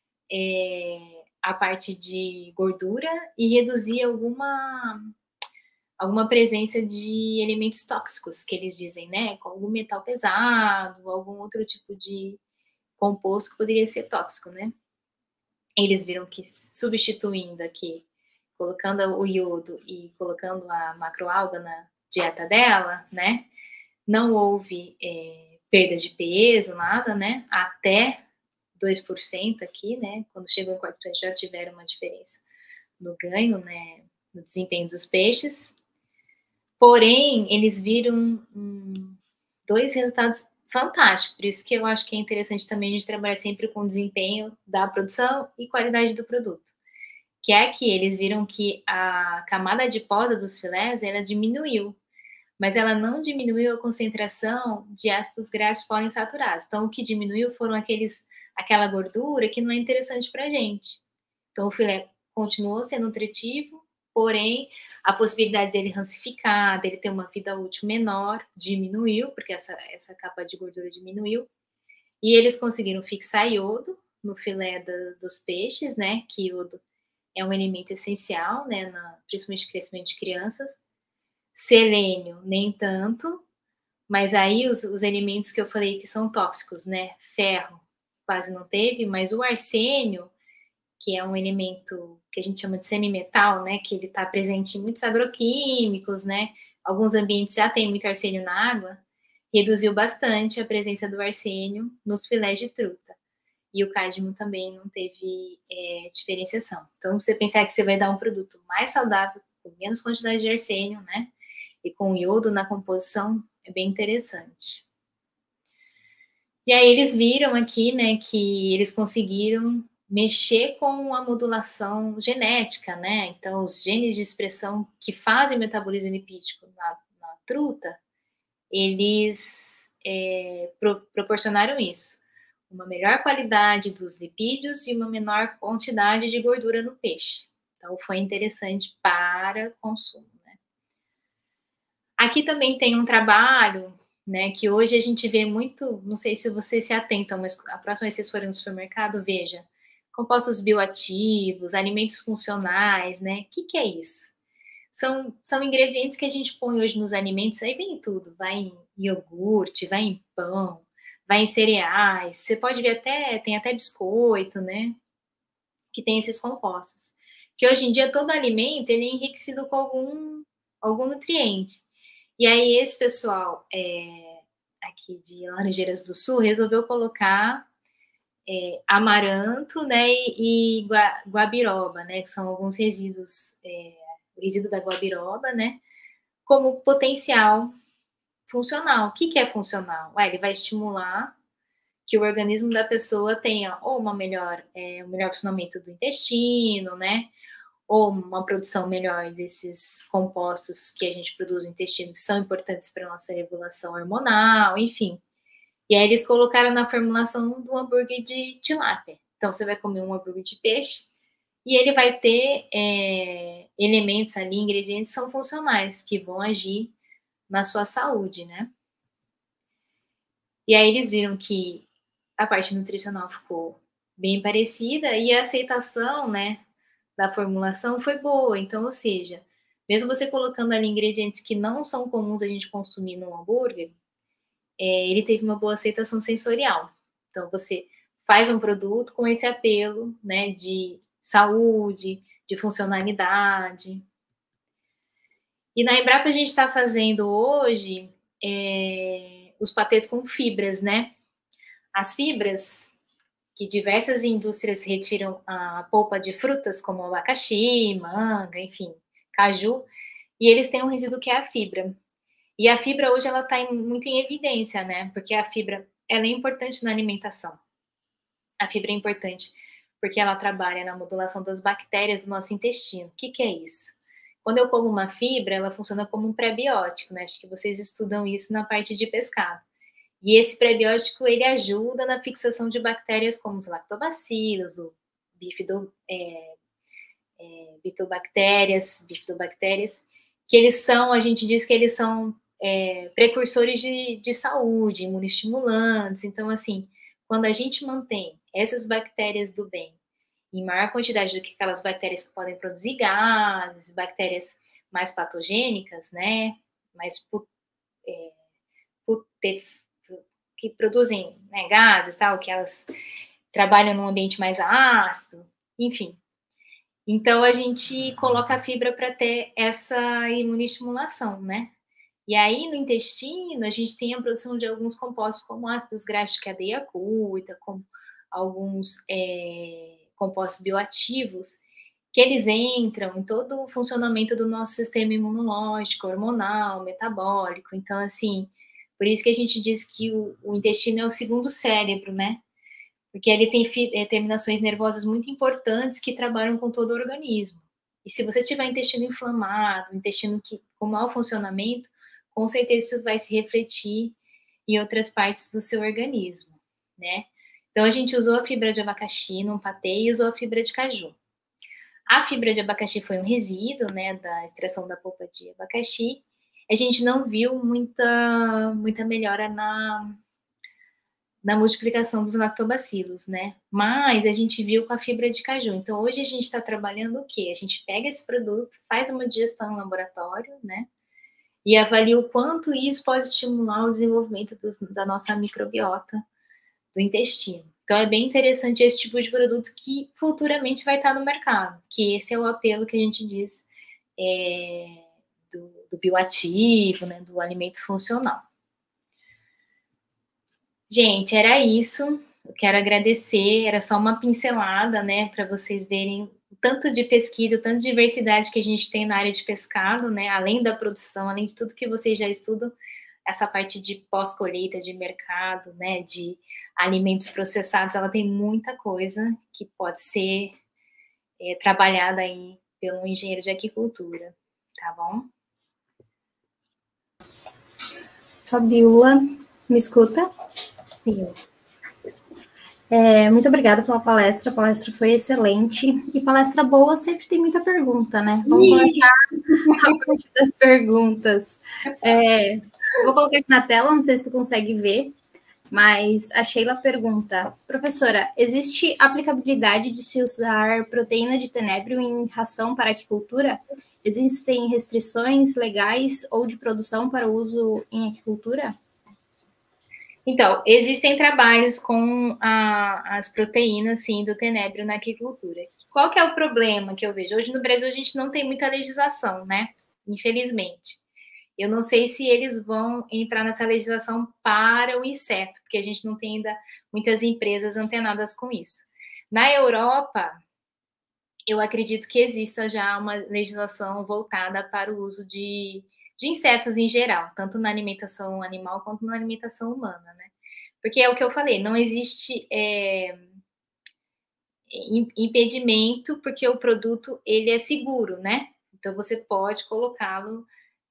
a parte de gordura e reduzir alguma presença de elementos tóxicos, que eles dizem, né? Como algum metal pesado, algum outro tipo de composto que poderia ser tóxico, né? Eles viram que substituindo aqui, colocando o iodo e colocando a macroalga na dieta dela, né? Não houve perda de peso, nada, né? Até 2% aqui, né? Quando chegou em 4% já tiveram uma diferença no ganho, né? No desempenho dos peixes. Porém, eles viram 2 resultados fantásticos. Por isso que eu acho que é interessante também a gente trabalhar sempre com o desempenho da produção e qualidade do produto. Que é que eles viram que a camada adiposa dos filés, ela diminuiu, mas ela não diminuiu a concentração de ácidos graxos poliinsaturados. Então, o que diminuiu foram aquela gordura que não é interessante para a gente. Então, o filé continuou sendo nutritivo, porém, a possibilidade dele rancificar, dele ter uma vida útil menor, diminuiu, porque essa capa de gordura diminuiu. E eles conseguiram fixar iodo no filé dos peixes, né? Que iodo é um elemento essencial, né? Principalmente no crescimento de crianças. Selênio, nem tanto, mas aí os elementos que eu falei que são tóxicos, né? Ferro, quase não teve, mas o arsênio, que é um elemento que a gente chama de semimetal, né? Que ele está presente em muitos agroquímicos, né? Alguns ambientes já tem muito arsênio na água, reduziu bastante a presença do arsênio nos filés de truta. E o cádmio também não teve diferenciação. Então, você pensar que você vai dar um produto mais saudável, com menos quantidade de arsênio, né? E com iodo na composição, é bem interessante. E aí eles viram aqui, né, que eles conseguiram mexer com a modulação genética, né? Então, os genes de expressão que fazem o metabolismo lipídico na truta, eles proporcionaram isso. Uma melhor qualidade dos lipídios e uma menor quantidade de gordura no peixe. Então, foi interessante para consumo. Aqui também tem um trabalho, né, que hoje a gente vê muito, não sei se vocês se atentam, mas a próxima vez que vocês forem no supermercado, veja, compostos bioativos, alimentos funcionais, né, o que é isso? são ingredientes que a gente põe hoje nos alimentos, aí vem tudo, vai em iogurte, vai em pão, vai em cereais, você pode ver tem até biscoito, né, que tem esses compostos. Que hoje em dia todo alimento ele é enriquecido com algum nutriente. E aí esse pessoal aqui de Laranjeiras do Sul resolveu colocar amaranto, né, e guabiroba, né, que são alguns resíduos, o resíduo da guabiroba, né, como potencial funcional. O que é funcional? Ele vai estimular que o organismo da pessoa tenha ou um melhor funcionamento do intestino, né, ou uma produção melhor desses compostos que a gente produz no intestino, que são importantes para a nossa regulação hormonal, enfim. E aí eles colocaram na formulação do hambúrguer de tilápia. Então, você vai comer um hambúrguer de peixe e ele vai ter elementos ali, ingredientes que são funcionais, que vão agir na sua saúde, né? E aí eles viram que a parte nutricional ficou bem parecida e a aceitação, né, da formulação foi boa. Então, ou seja, mesmo você colocando ali ingredientes que não são comuns a gente consumir no hambúrguer, ele teve uma boa aceitação sensorial. Então, você faz um produto com esse apelo, né, de saúde, de funcionalidade. E na Embrapa a gente está fazendo hoje os patês com fibras, né? As fibras que diversas indústrias retiram a polpa de frutas, como abacaxi, manga, enfim, caju, e eles têm um resíduo que é a fibra. E a fibra hoje ela está muito em evidência, né? Porque a fibra ela é importante na alimentação. A fibra é importante porque ela trabalha na modulação das bactérias do nosso intestino. O que é isso? Quando eu como uma fibra, ela funciona como um prebiótico, né? Acho que vocês estudam isso na parte de pescado. E esse prebiótico, ele ajuda na fixação de bactérias como os lactobacilos, o bifidobactérias, que eles são, a gente diz que eles são precursores de saúde, imunoestimulantes. Então, assim, quando a gente mantém essas bactérias do bem em maior quantidade do que aquelas bactérias que podem produzir gases, bactérias mais patogênicas, né, mais que produzem, né, gases, tal, que elas trabalham num ambiente mais ácido, enfim. Então, a gente coloca a fibra para ter essa imunoestimulação, né? E aí, no intestino, a gente tem a produção de alguns compostos, como ácidos graxos de cadeia curta, como alguns compostos bioativos, que eles entram em todo o funcionamento do nosso sistema imunológico, hormonal, metabólico. Então, assim, por isso que a gente diz que o intestino é o segundo cérebro, né? Porque ele tem terminações nervosas muito importantes que trabalham com todo o organismo. E se você tiver intestino inflamado, intestino com mau funcionamento, com certeza isso vai se refletir em outras partes do seu organismo, né? Então, a gente usou a fibra de abacaxi num patê e usou a fibra de caju. A fibra de abacaxi foi um resíduo, né, da extração da polpa de abacaxi. A gente não viu muita melhora na multiplicação dos lactobacilos, né? Mas a gente viu com a fibra de caju. Então, hoje a gente está trabalhando o quê? A gente pega esse produto, faz uma digestão no laboratório, né? E avalia o quanto isso pode estimular o desenvolvimento da nossa microbiota do intestino. Então, é bem interessante esse tipo de produto que futuramente vai estar no mercado, que esse é o apelo que a gente diz do bioativo, né, do alimento funcional. Gente, era isso. Eu quero agradecer, era só uma pincelada, né, para vocês verem o tanto de pesquisa, o tanto de diversidade que a gente tem na área de pescado, né, além da produção, além de tudo que vocês já estudam, essa parte de pós-colheita, de mercado, né, de alimentos processados, ela tem muita coisa que pode ser trabalhada aí pelo engenheiro de aquicultura, tá bom? Fabiola, me escuta? Sim. Muito obrigada pela palestra, a palestra foi excelente, e palestra boa sempre tem muita pergunta, né? Vamos começar a partir das perguntas. Vou colocar aqui na tela, não sei se tu consegue ver. Mas a Sheila pergunta, professora, existe aplicabilidade de se usar proteína de tenebrio em ração para aquicultura? Existem restrições legais ou de produção para o uso em aquicultura? Então, existem trabalhos com as proteínas, sim, do tenebrio na aquicultura. Qual que é o problema que eu vejo? Hoje no Brasil a gente não tem muita legislação, né? Infelizmente. Eu não sei se eles vão entrar nessa legislação para o inseto, porque a gente não tem ainda muitas empresas antenadas com isso. Na Europa, eu acredito que exista já uma legislação voltada para o uso de insetos em geral, tanto na alimentação animal quanto na alimentação humana, né? Porque é o que eu falei, não existe impedimento, porque o produto ele é seguro, né? Então você pode colocá-lo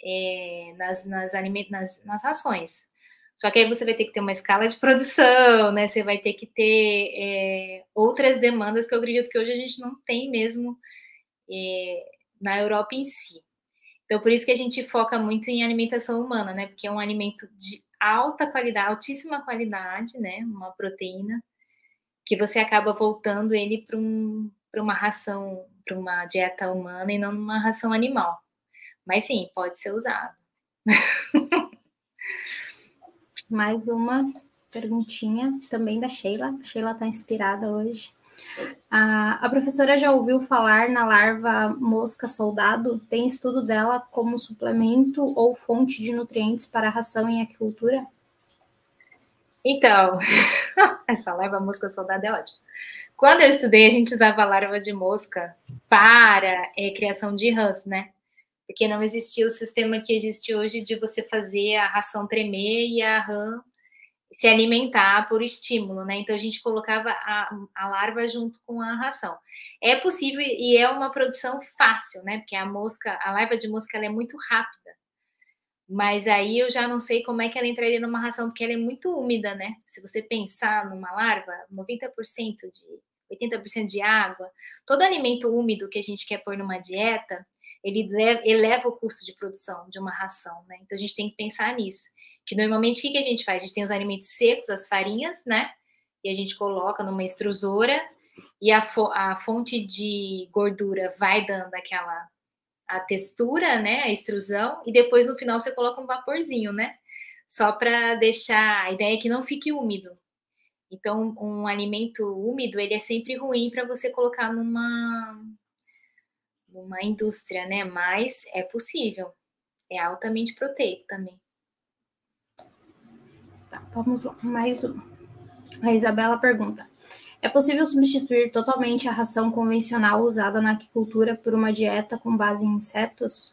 nas rações. Só que aí você vai ter que ter uma escala de produção, né? Você vai ter que ter outras demandas que eu acredito que hoje a gente não tem mesmo na Europa em si. Então, por isso que a gente foca muito em alimentação humana, né? Porque é um alimento de alta qualidade, altíssima qualidade, né? Uma proteína que você acaba voltando ele para uma ração, para uma dieta humana e não uma ração animal. Mas sim, pode ser usado. Mais uma perguntinha também da Sheila. A Sheila está inspirada hoje. A professora já ouviu falar na larva mosca soldado? Tem estudo dela como suplemento ou fonte de nutrientes para a ração em aquicultura? Então, essa larva mosca soldado é ótima. Quando eu estudei, a gente usava larva de mosca para criação de rãs, né? Porque não existia o sistema que existe hoje de você fazer a ração tremer e a rã se alimentar por estímulo, né? Então a gente colocava a larva junto com a ração. É possível e é uma produção fácil, né? Porque a larva de mosca ela é muito rápida. Mas aí eu já não sei como é que ela entraria numa ração, porque ela é muito úmida, né? Se você pensar numa larva, 90% de 80% de água, todo alimento úmido que a gente quer pôr numa dieta, ele eleva o custo de produção de uma ração, né? Então a gente tem que pensar nisso. Que normalmente o que a gente faz? A gente tem os alimentos secos, as farinhas, né? E a gente coloca numa extrusora e a fonte de gordura vai dando a textura, né, a extrusão, e depois no final você coloca um vaporzinho, né? Só para deixar a ideia que não fique úmido. Então, um alimento úmido, ele é sempre ruim para você colocar numa indústria, né? Mas é possível. É altamente proteico também. Tá, vamos lá, mais uma. A Isabela pergunta: é possível substituir totalmente a ração convencional usada na aquicultura por uma dieta com base em insetos?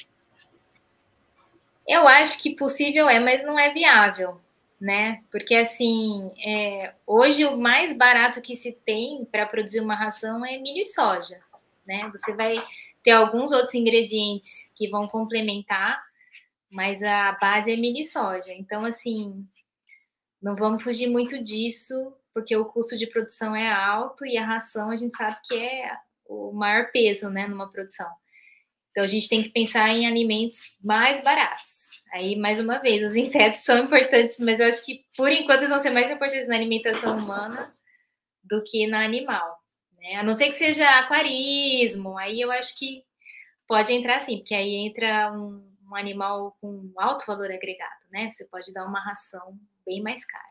Eu acho que possível é, mas não é viável, né? Porque assim, hoje o mais barato que se tem para produzir uma ração é milho e soja, né? Você vai ter alguns outros ingredientes que vão complementar, mas a base é milho e soja. Então, assim, não vamos fugir muito disso, porque o custo de produção é alto e a ração a gente sabe que é o maior peso, né, numa produção. Então a gente tem que pensar em alimentos mais baratos. Aí, mais uma vez, os insetos são importantes, mas eu acho que por enquanto eles vão ser mais importantes na alimentação humana do que na animal, né? A não ser que seja aquarismo, aí eu acho que pode entrar sim, porque aí entra um animal com alto valor agregado, né? Você pode dar uma ração bem mais cara.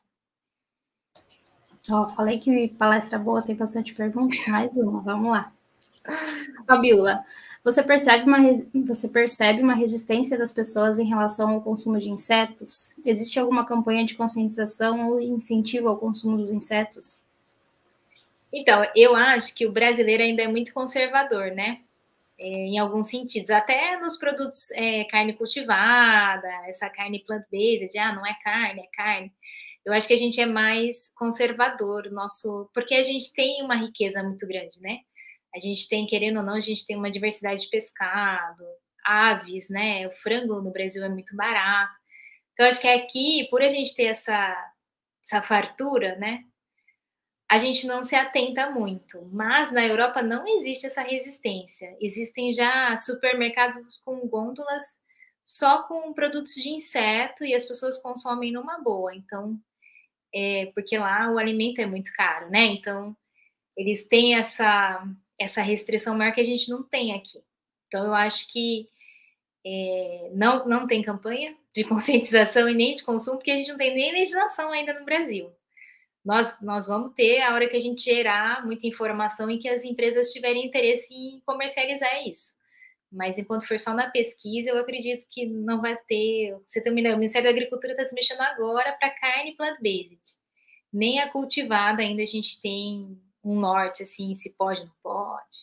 Ó, falei que palestra boa, tem bastante perguntas. Mais uma, vamos lá. Fabiola, você percebe uma resistência das pessoas em relação ao consumo de insetos? Existe alguma campanha de conscientização ou incentivo ao consumo dos insetos? Então, eu acho que o brasileiro ainda é muito conservador, né? Em alguns sentidos, até nos produtos carne cultivada, essa carne plant-based, não é carne, é carne. Eu acho que a gente é mais conservador, porque a gente tem uma riqueza muito grande, né? A gente tem, querendo ou não, a gente tem uma diversidade de pescado, aves, né? O frango no Brasil é muito barato. Então, acho que aqui, por a gente ter essa fartura, né? A gente não se atenta muito, mas na Europa não existe essa resistência. Existem já supermercados com gôndolas só com produtos de inseto e as pessoas consomem numa boa. Então, porque lá o alimento é muito caro, né? Então, eles têm essa restrição maior que a gente não tem aqui. Então, eu acho que não tem campanha de conscientização e nem de consumo, porque a gente não tem nem legislação ainda no Brasil. Nós vamos ter a hora que a gente gerar muita informação e que as empresas tiverem interesse em comercializar isso. Mas enquanto for só na pesquisa, eu acredito que não vai ter. Você também, o Ministério da Agricultura está se mexendo agora para carne plant-based. Nem a cultivada ainda a gente tem um norte, assim, se pode ou não pode.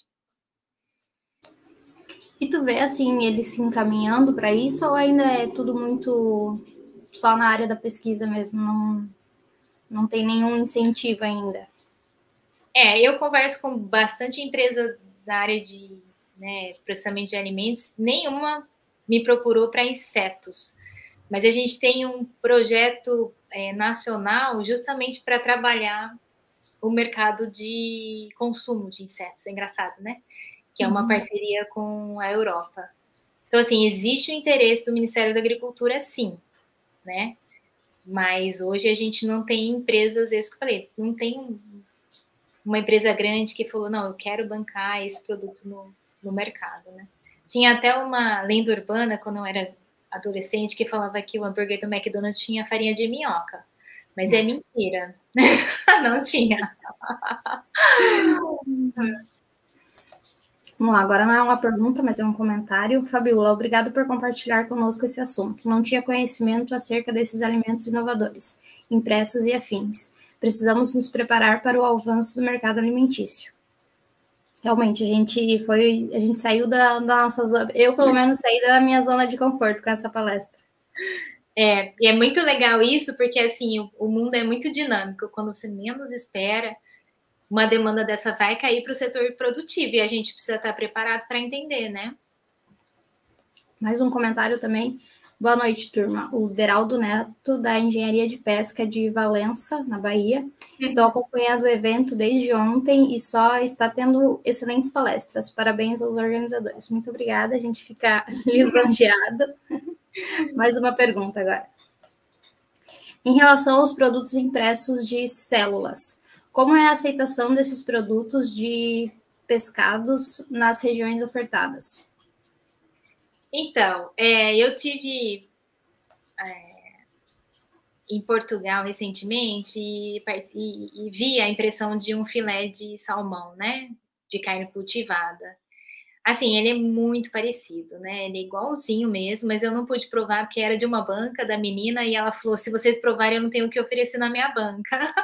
E tu vê, assim, eles se encaminhando para isso ou ainda é tudo muito só na área da pesquisa mesmo? Não tem nenhum incentivo ainda? Eu converso com bastante empresa da área de processamento de alimentos, nenhuma me procurou para insetos. Mas a gente tem um projeto nacional justamente para trabalhar o mercado de consumo de insetos. É engraçado, né? Que é uma parceria com a Europa. Então, assim, existe o interesse do Ministério da Agricultura, sim, né? Mas hoje a gente não tem empresas, é isso que eu falei, não tem uma empresa grande que falou, não, eu quero bancar esse produto no mercado, né? Tinha até uma lenda urbana, quando eu era adolescente, que falava que o hambúrguer do McDonald's tinha farinha de minhoca. Mas é mentira. Não tinha. Vamos lá, agora não é uma pergunta, mas é um comentário. Fabiola, obrigado por compartilhar conosco esse assunto. Não tinha conhecimento acerca desses alimentos inovadores, impressos e afins. Precisamos nos preparar para o avanço do mercado alimentício. Realmente, a gente saiu da nossa zona, eu pelo menos saí da minha zona de conforto com essa palestra. E é muito legal isso, porque assim, o mundo é muito dinâmico. Quando você menos espera, uma demanda dessa vai cair para o setor produtivo e a gente precisa estar preparado para entender, né? Mais um comentário também. Boa noite, turma. O Deraldo Neto, da Engenharia de Pesca de Valença, na Bahia. Estou acompanhando o evento desde ontem e só está tendo excelentes palestras. Parabéns aos organizadores. Muito obrigada, a gente fica lisonjeado. Mais uma pergunta agora. Em relação aos produtos impressos de células, como é a aceitação desses produtos de pescados nas regiões ofertadas? Então, eu tive em Portugal recentemente e vi a impressão de um filé de salmão, né? De carne cultivada. Assim, ele é muito parecido, né? Ele é igualzinho mesmo, mas eu não pude provar porque era de uma banca da menina e ela falou: se vocês provarem, eu não tenho o que oferecer na minha banca.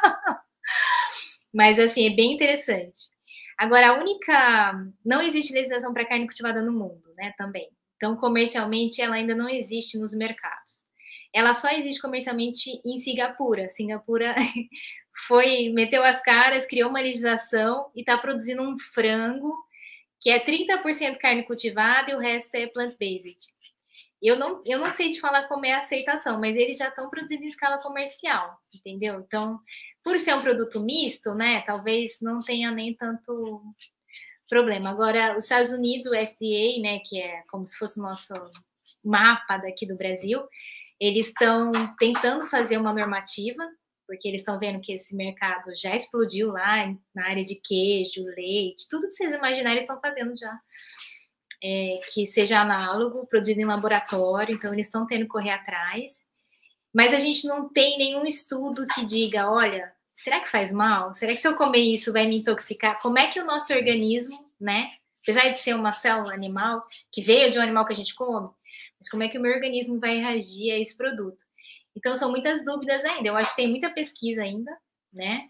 Mas, assim, é bem interessante. Agora, não existe legislação para carne cultivada no mundo, né? Também. Então, comercialmente, ela ainda não existe nos mercados. Ela só existe comercialmente em Singapura. Singapura meteu as caras, criou uma legislação e está produzindo um frango que é 30% carne cultivada e o resto é plant-based. Eu não sei te falar como é a aceitação, mas eles já estão produzindo em escala comercial, entendeu? Então, por ser um produto misto, né, talvez não tenha nem tanto problema. Agora, os Estados Unidos, o SDA, né, que é como se fosse o nosso mapa daqui do Brasil, eles estão tentando fazer uma normativa, porque eles estão vendo que esse mercado já explodiu lá na área de queijo, leite, tudo que vocês imaginarem eles estão fazendo já. Que seja análogo, produzido em laboratório, então eles estão tendo que correr atrás, mas a gente não tem nenhum estudo que diga, olha, será que faz mal? Será que se eu comer isso vai me intoxicar? Como é que o nosso organismo, né, apesar de ser uma célula animal, que veio de um animal que a gente come, mas como é que o meu organismo vai reagir a esse produto? Então, são muitas dúvidas ainda, eu acho que tem muita pesquisa ainda, né,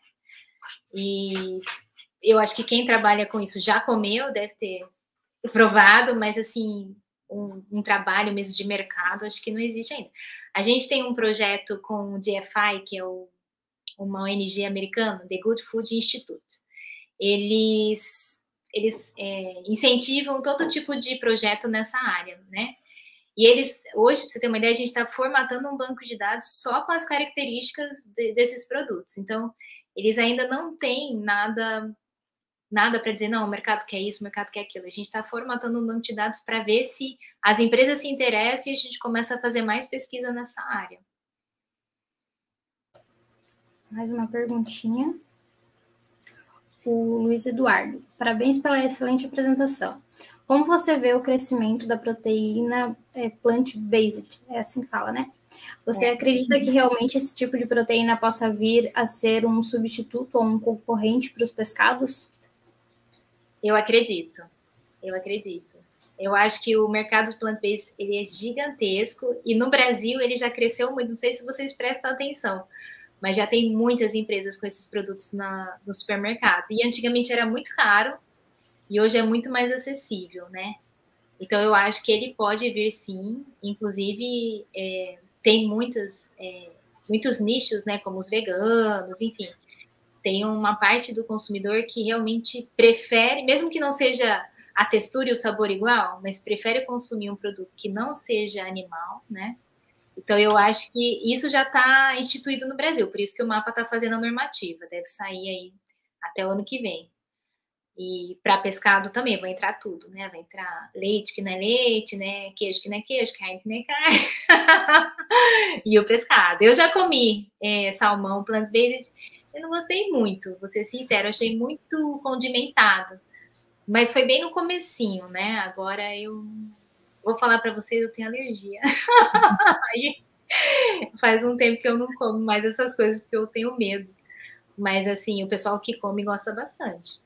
e eu acho que quem trabalha com isso já comeu, deve ter provado, mas assim, um trabalho mesmo de mercado, acho que não existe ainda. A gente tem um projeto com o GFI, que é uma ONG americana, The Good Food Institute. Eles incentivam todo tipo de projeto nessa área, né? E eles, hoje, para você ter uma ideia, a gente está formatando um banco de dados só com as características desses produtos. Então, eles ainda não têm nada para dizer, não, o mercado quer isso, o mercado quer aquilo. A gente está formatando um banco de dados para ver se as empresas se interessam e a gente começa a fazer mais pesquisa nessa área. Mais uma perguntinha. O Luiz Eduardo. Parabéns pela excelente apresentação. Como você vê o crescimento da proteína plant-based? É assim que fala, né? Você acredita que realmente esse tipo de proteína possa vir a ser um substituto ou um concorrente para os pescados? Eu acredito. Eu acho que o mercado de plant-based ele é gigantesco e no Brasil ele já cresceu muito. Não sei se vocês prestam atenção, mas já tem muitas empresas com esses produtos no supermercado. E antigamente era muito caro e hoje é muito mais acessível, né? Então eu acho que ele pode vir sim. Inclusive tem muitos nichos, né? Como os veganos, enfim. Tem uma parte do consumidor que realmente prefere, mesmo que não seja a textura e o sabor igual, mas prefere consumir um produto que não seja animal, né? Então, eu acho que isso já está instituído no Brasil, por isso que o mapa está fazendo a normativa, deve sair aí até o ano que vem. E para pescado também vai entrar tudo, né? Vai entrar leite que não é leite, né? Queijo que não é queijo, carne que não é carne. E o pescado. Eu já comi salmão plant-based, eu não gostei muito, vou ser sincera, achei muito condimentado. Mas foi bem no comecinho, né? Agora eu vou falar para vocês, eu tenho alergia. Aí faz um tempo que eu não como mais essas coisas porque eu tenho medo. Mas assim, o pessoal que come gosta bastante.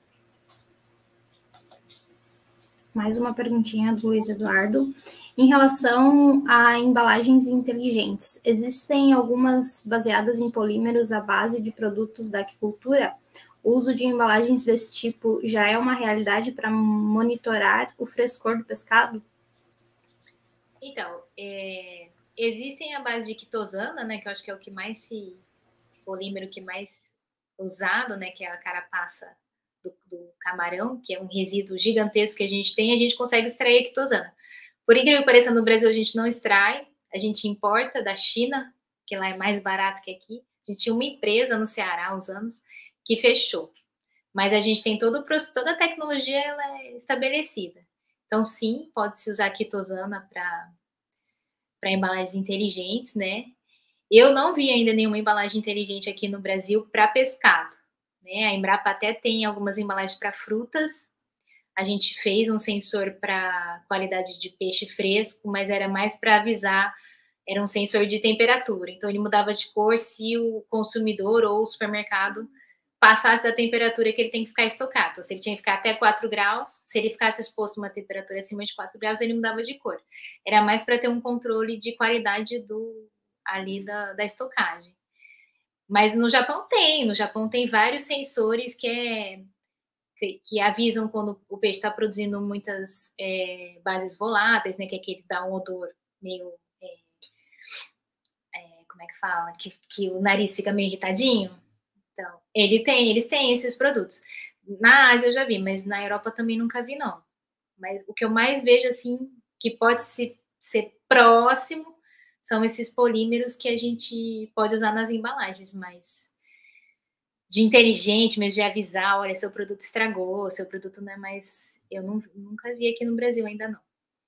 Mais uma perguntinha do Luiz Eduardo. Em relação a embalagens inteligentes, existem algumas baseadas em polímeros à base de produtos da aquicultura? O uso de embalagens desse tipo já é uma realidade para monitorar o frescor do pescado? Então, existem a base de quitosana, né, que eu acho que é o que mais polímero que mais usado, né, que é a carapaça do camarão, que é um resíduo gigantesco que a gente consegue extrair a quitosana. Por incrível que pareça, no Brasil a gente não extrai, a gente importa da China, que lá é mais barato que aqui. A gente tinha uma empresa no Ceará há uns anos que fechou. Mas a gente tem toda a tecnologia ela é estabelecida. Então, sim, pode-se usar a quitosana para embalagens inteligentes, né? Eu não vi ainda nenhuma embalagem inteligente aqui no Brasil para pescado, né? A Embrapa até tem algumas embalagens para frutas. A gente fez um sensor para qualidade de peixe fresco, mas era mais para avisar, era um sensor de temperatura. Então ele mudava de cor se o consumidor ou o supermercado passasse da temperatura que ele tem que ficar estocado. Então, se ele tinha que ficar até 4 graus, se ele ficasse exposto a uma temperatura acima de 4 graus, ele mudava de cor. Era mais para ter um controle de qualidade ali da estocagem. Mas no Japão tem vários sensores que avisam quando o peixe está produzindo muitas bases voláteis, né, que é aquele que dá um odor meio, como é que fala, que o nariz fica meio irritadinho. Então, eles têm esses produtos. Na Ásia eu já vi, mas na Europa também nunca vi, não. Mas o que eu mais vejo, assim, que pode ser próximo, são esses polímeros que a gente pode usar nas embalagens, mas de inteligente, mesmo de avisar, olha, seu produto estragou, seu produto não é mais... Eu nunca vi aqui no Brasil ainda não.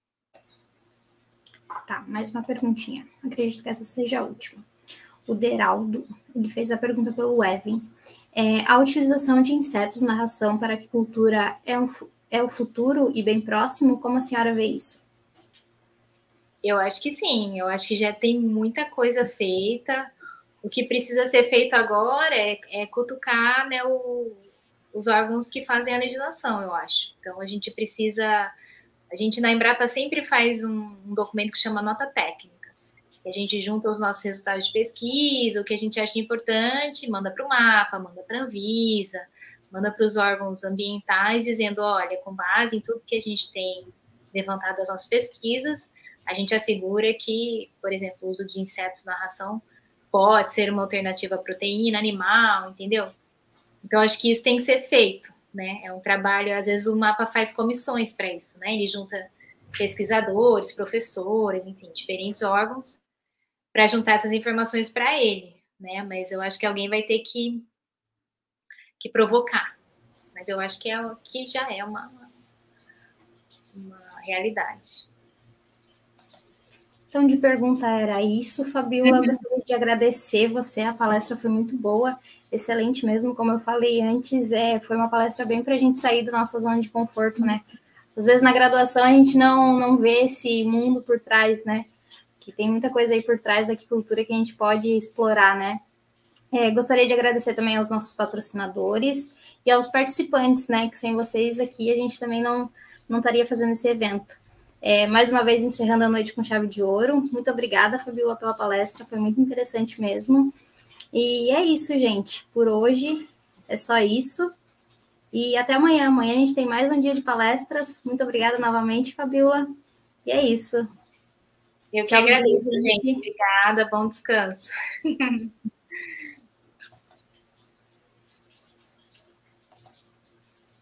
Tá, mais uma perguntinha. Acredito que essa seja a última. O Deraldo, ele fez a pergunta pelo Evan. A utilização de insetos na ração para aquicultura é o futuro e bem próximo? Como a senhora vê isso? Eu acho que sim, eu acho que já tem muita coisa feita. O que precisa ser feito agora é cutucar, né, os órgãos que fazem a legislação, eu acho. Então, a gente na Embrapa sempre faz um documento que chama nota técnica. A gente junta os nossos resultados de pesquisa, o que a gente acha importante, manda para o mapa, manda para a Anvisa, manda para os órgãos ambientais, dizendo, olha, com base em tudo que a gente tem levantado das nossas pesquisas, a gente assegura que, por exemplo, o uso de insetos na ração pode ser uma alternativa à proteína animal, entendeu? Então, acho que isso tem que ser feito, né? É um trabalho, às vezes o mapa faz comissões para isso, né? Ele junta pesquisadores, professores, enfim, diferentes órgãos para juntar essas informações para ele, né? Mas eu acho que alguém vai ter que provocar. Mas eu acho que já é uma realidade. Então, de pergunta era isso, Fabiola. Eu gostaria de agradecer você, a palestra foi muito boa, excelente mesmo, como eu falei antes, foi uma palestra bem para a gente sair da nossa zona de conforto, né? Às vezes na graduação a gente não vê esse mundo por trás, né? Que tem muita coisa aí por trás da aquicultura que a gente pode explorar, né? Gostaria de agradecer também aos nossos patrocinadores e aos participantes, né? Que sem vocês aqui a gente também não estaria fazendo esse evento. Mais uma vez, encerrando a noite com chave de ouro. Muito obrigada, Fabiola, pela palestra. Foi muito interessante mesmo. E é isso, gente. Por hoje, é só isso. E até amanhã. Amanhã a gente tem mais um dia de palestras. Muito obrigada novamente, Fabiola. E é isso. Eu que agradeço, gente. Obrigada. Bom descanso.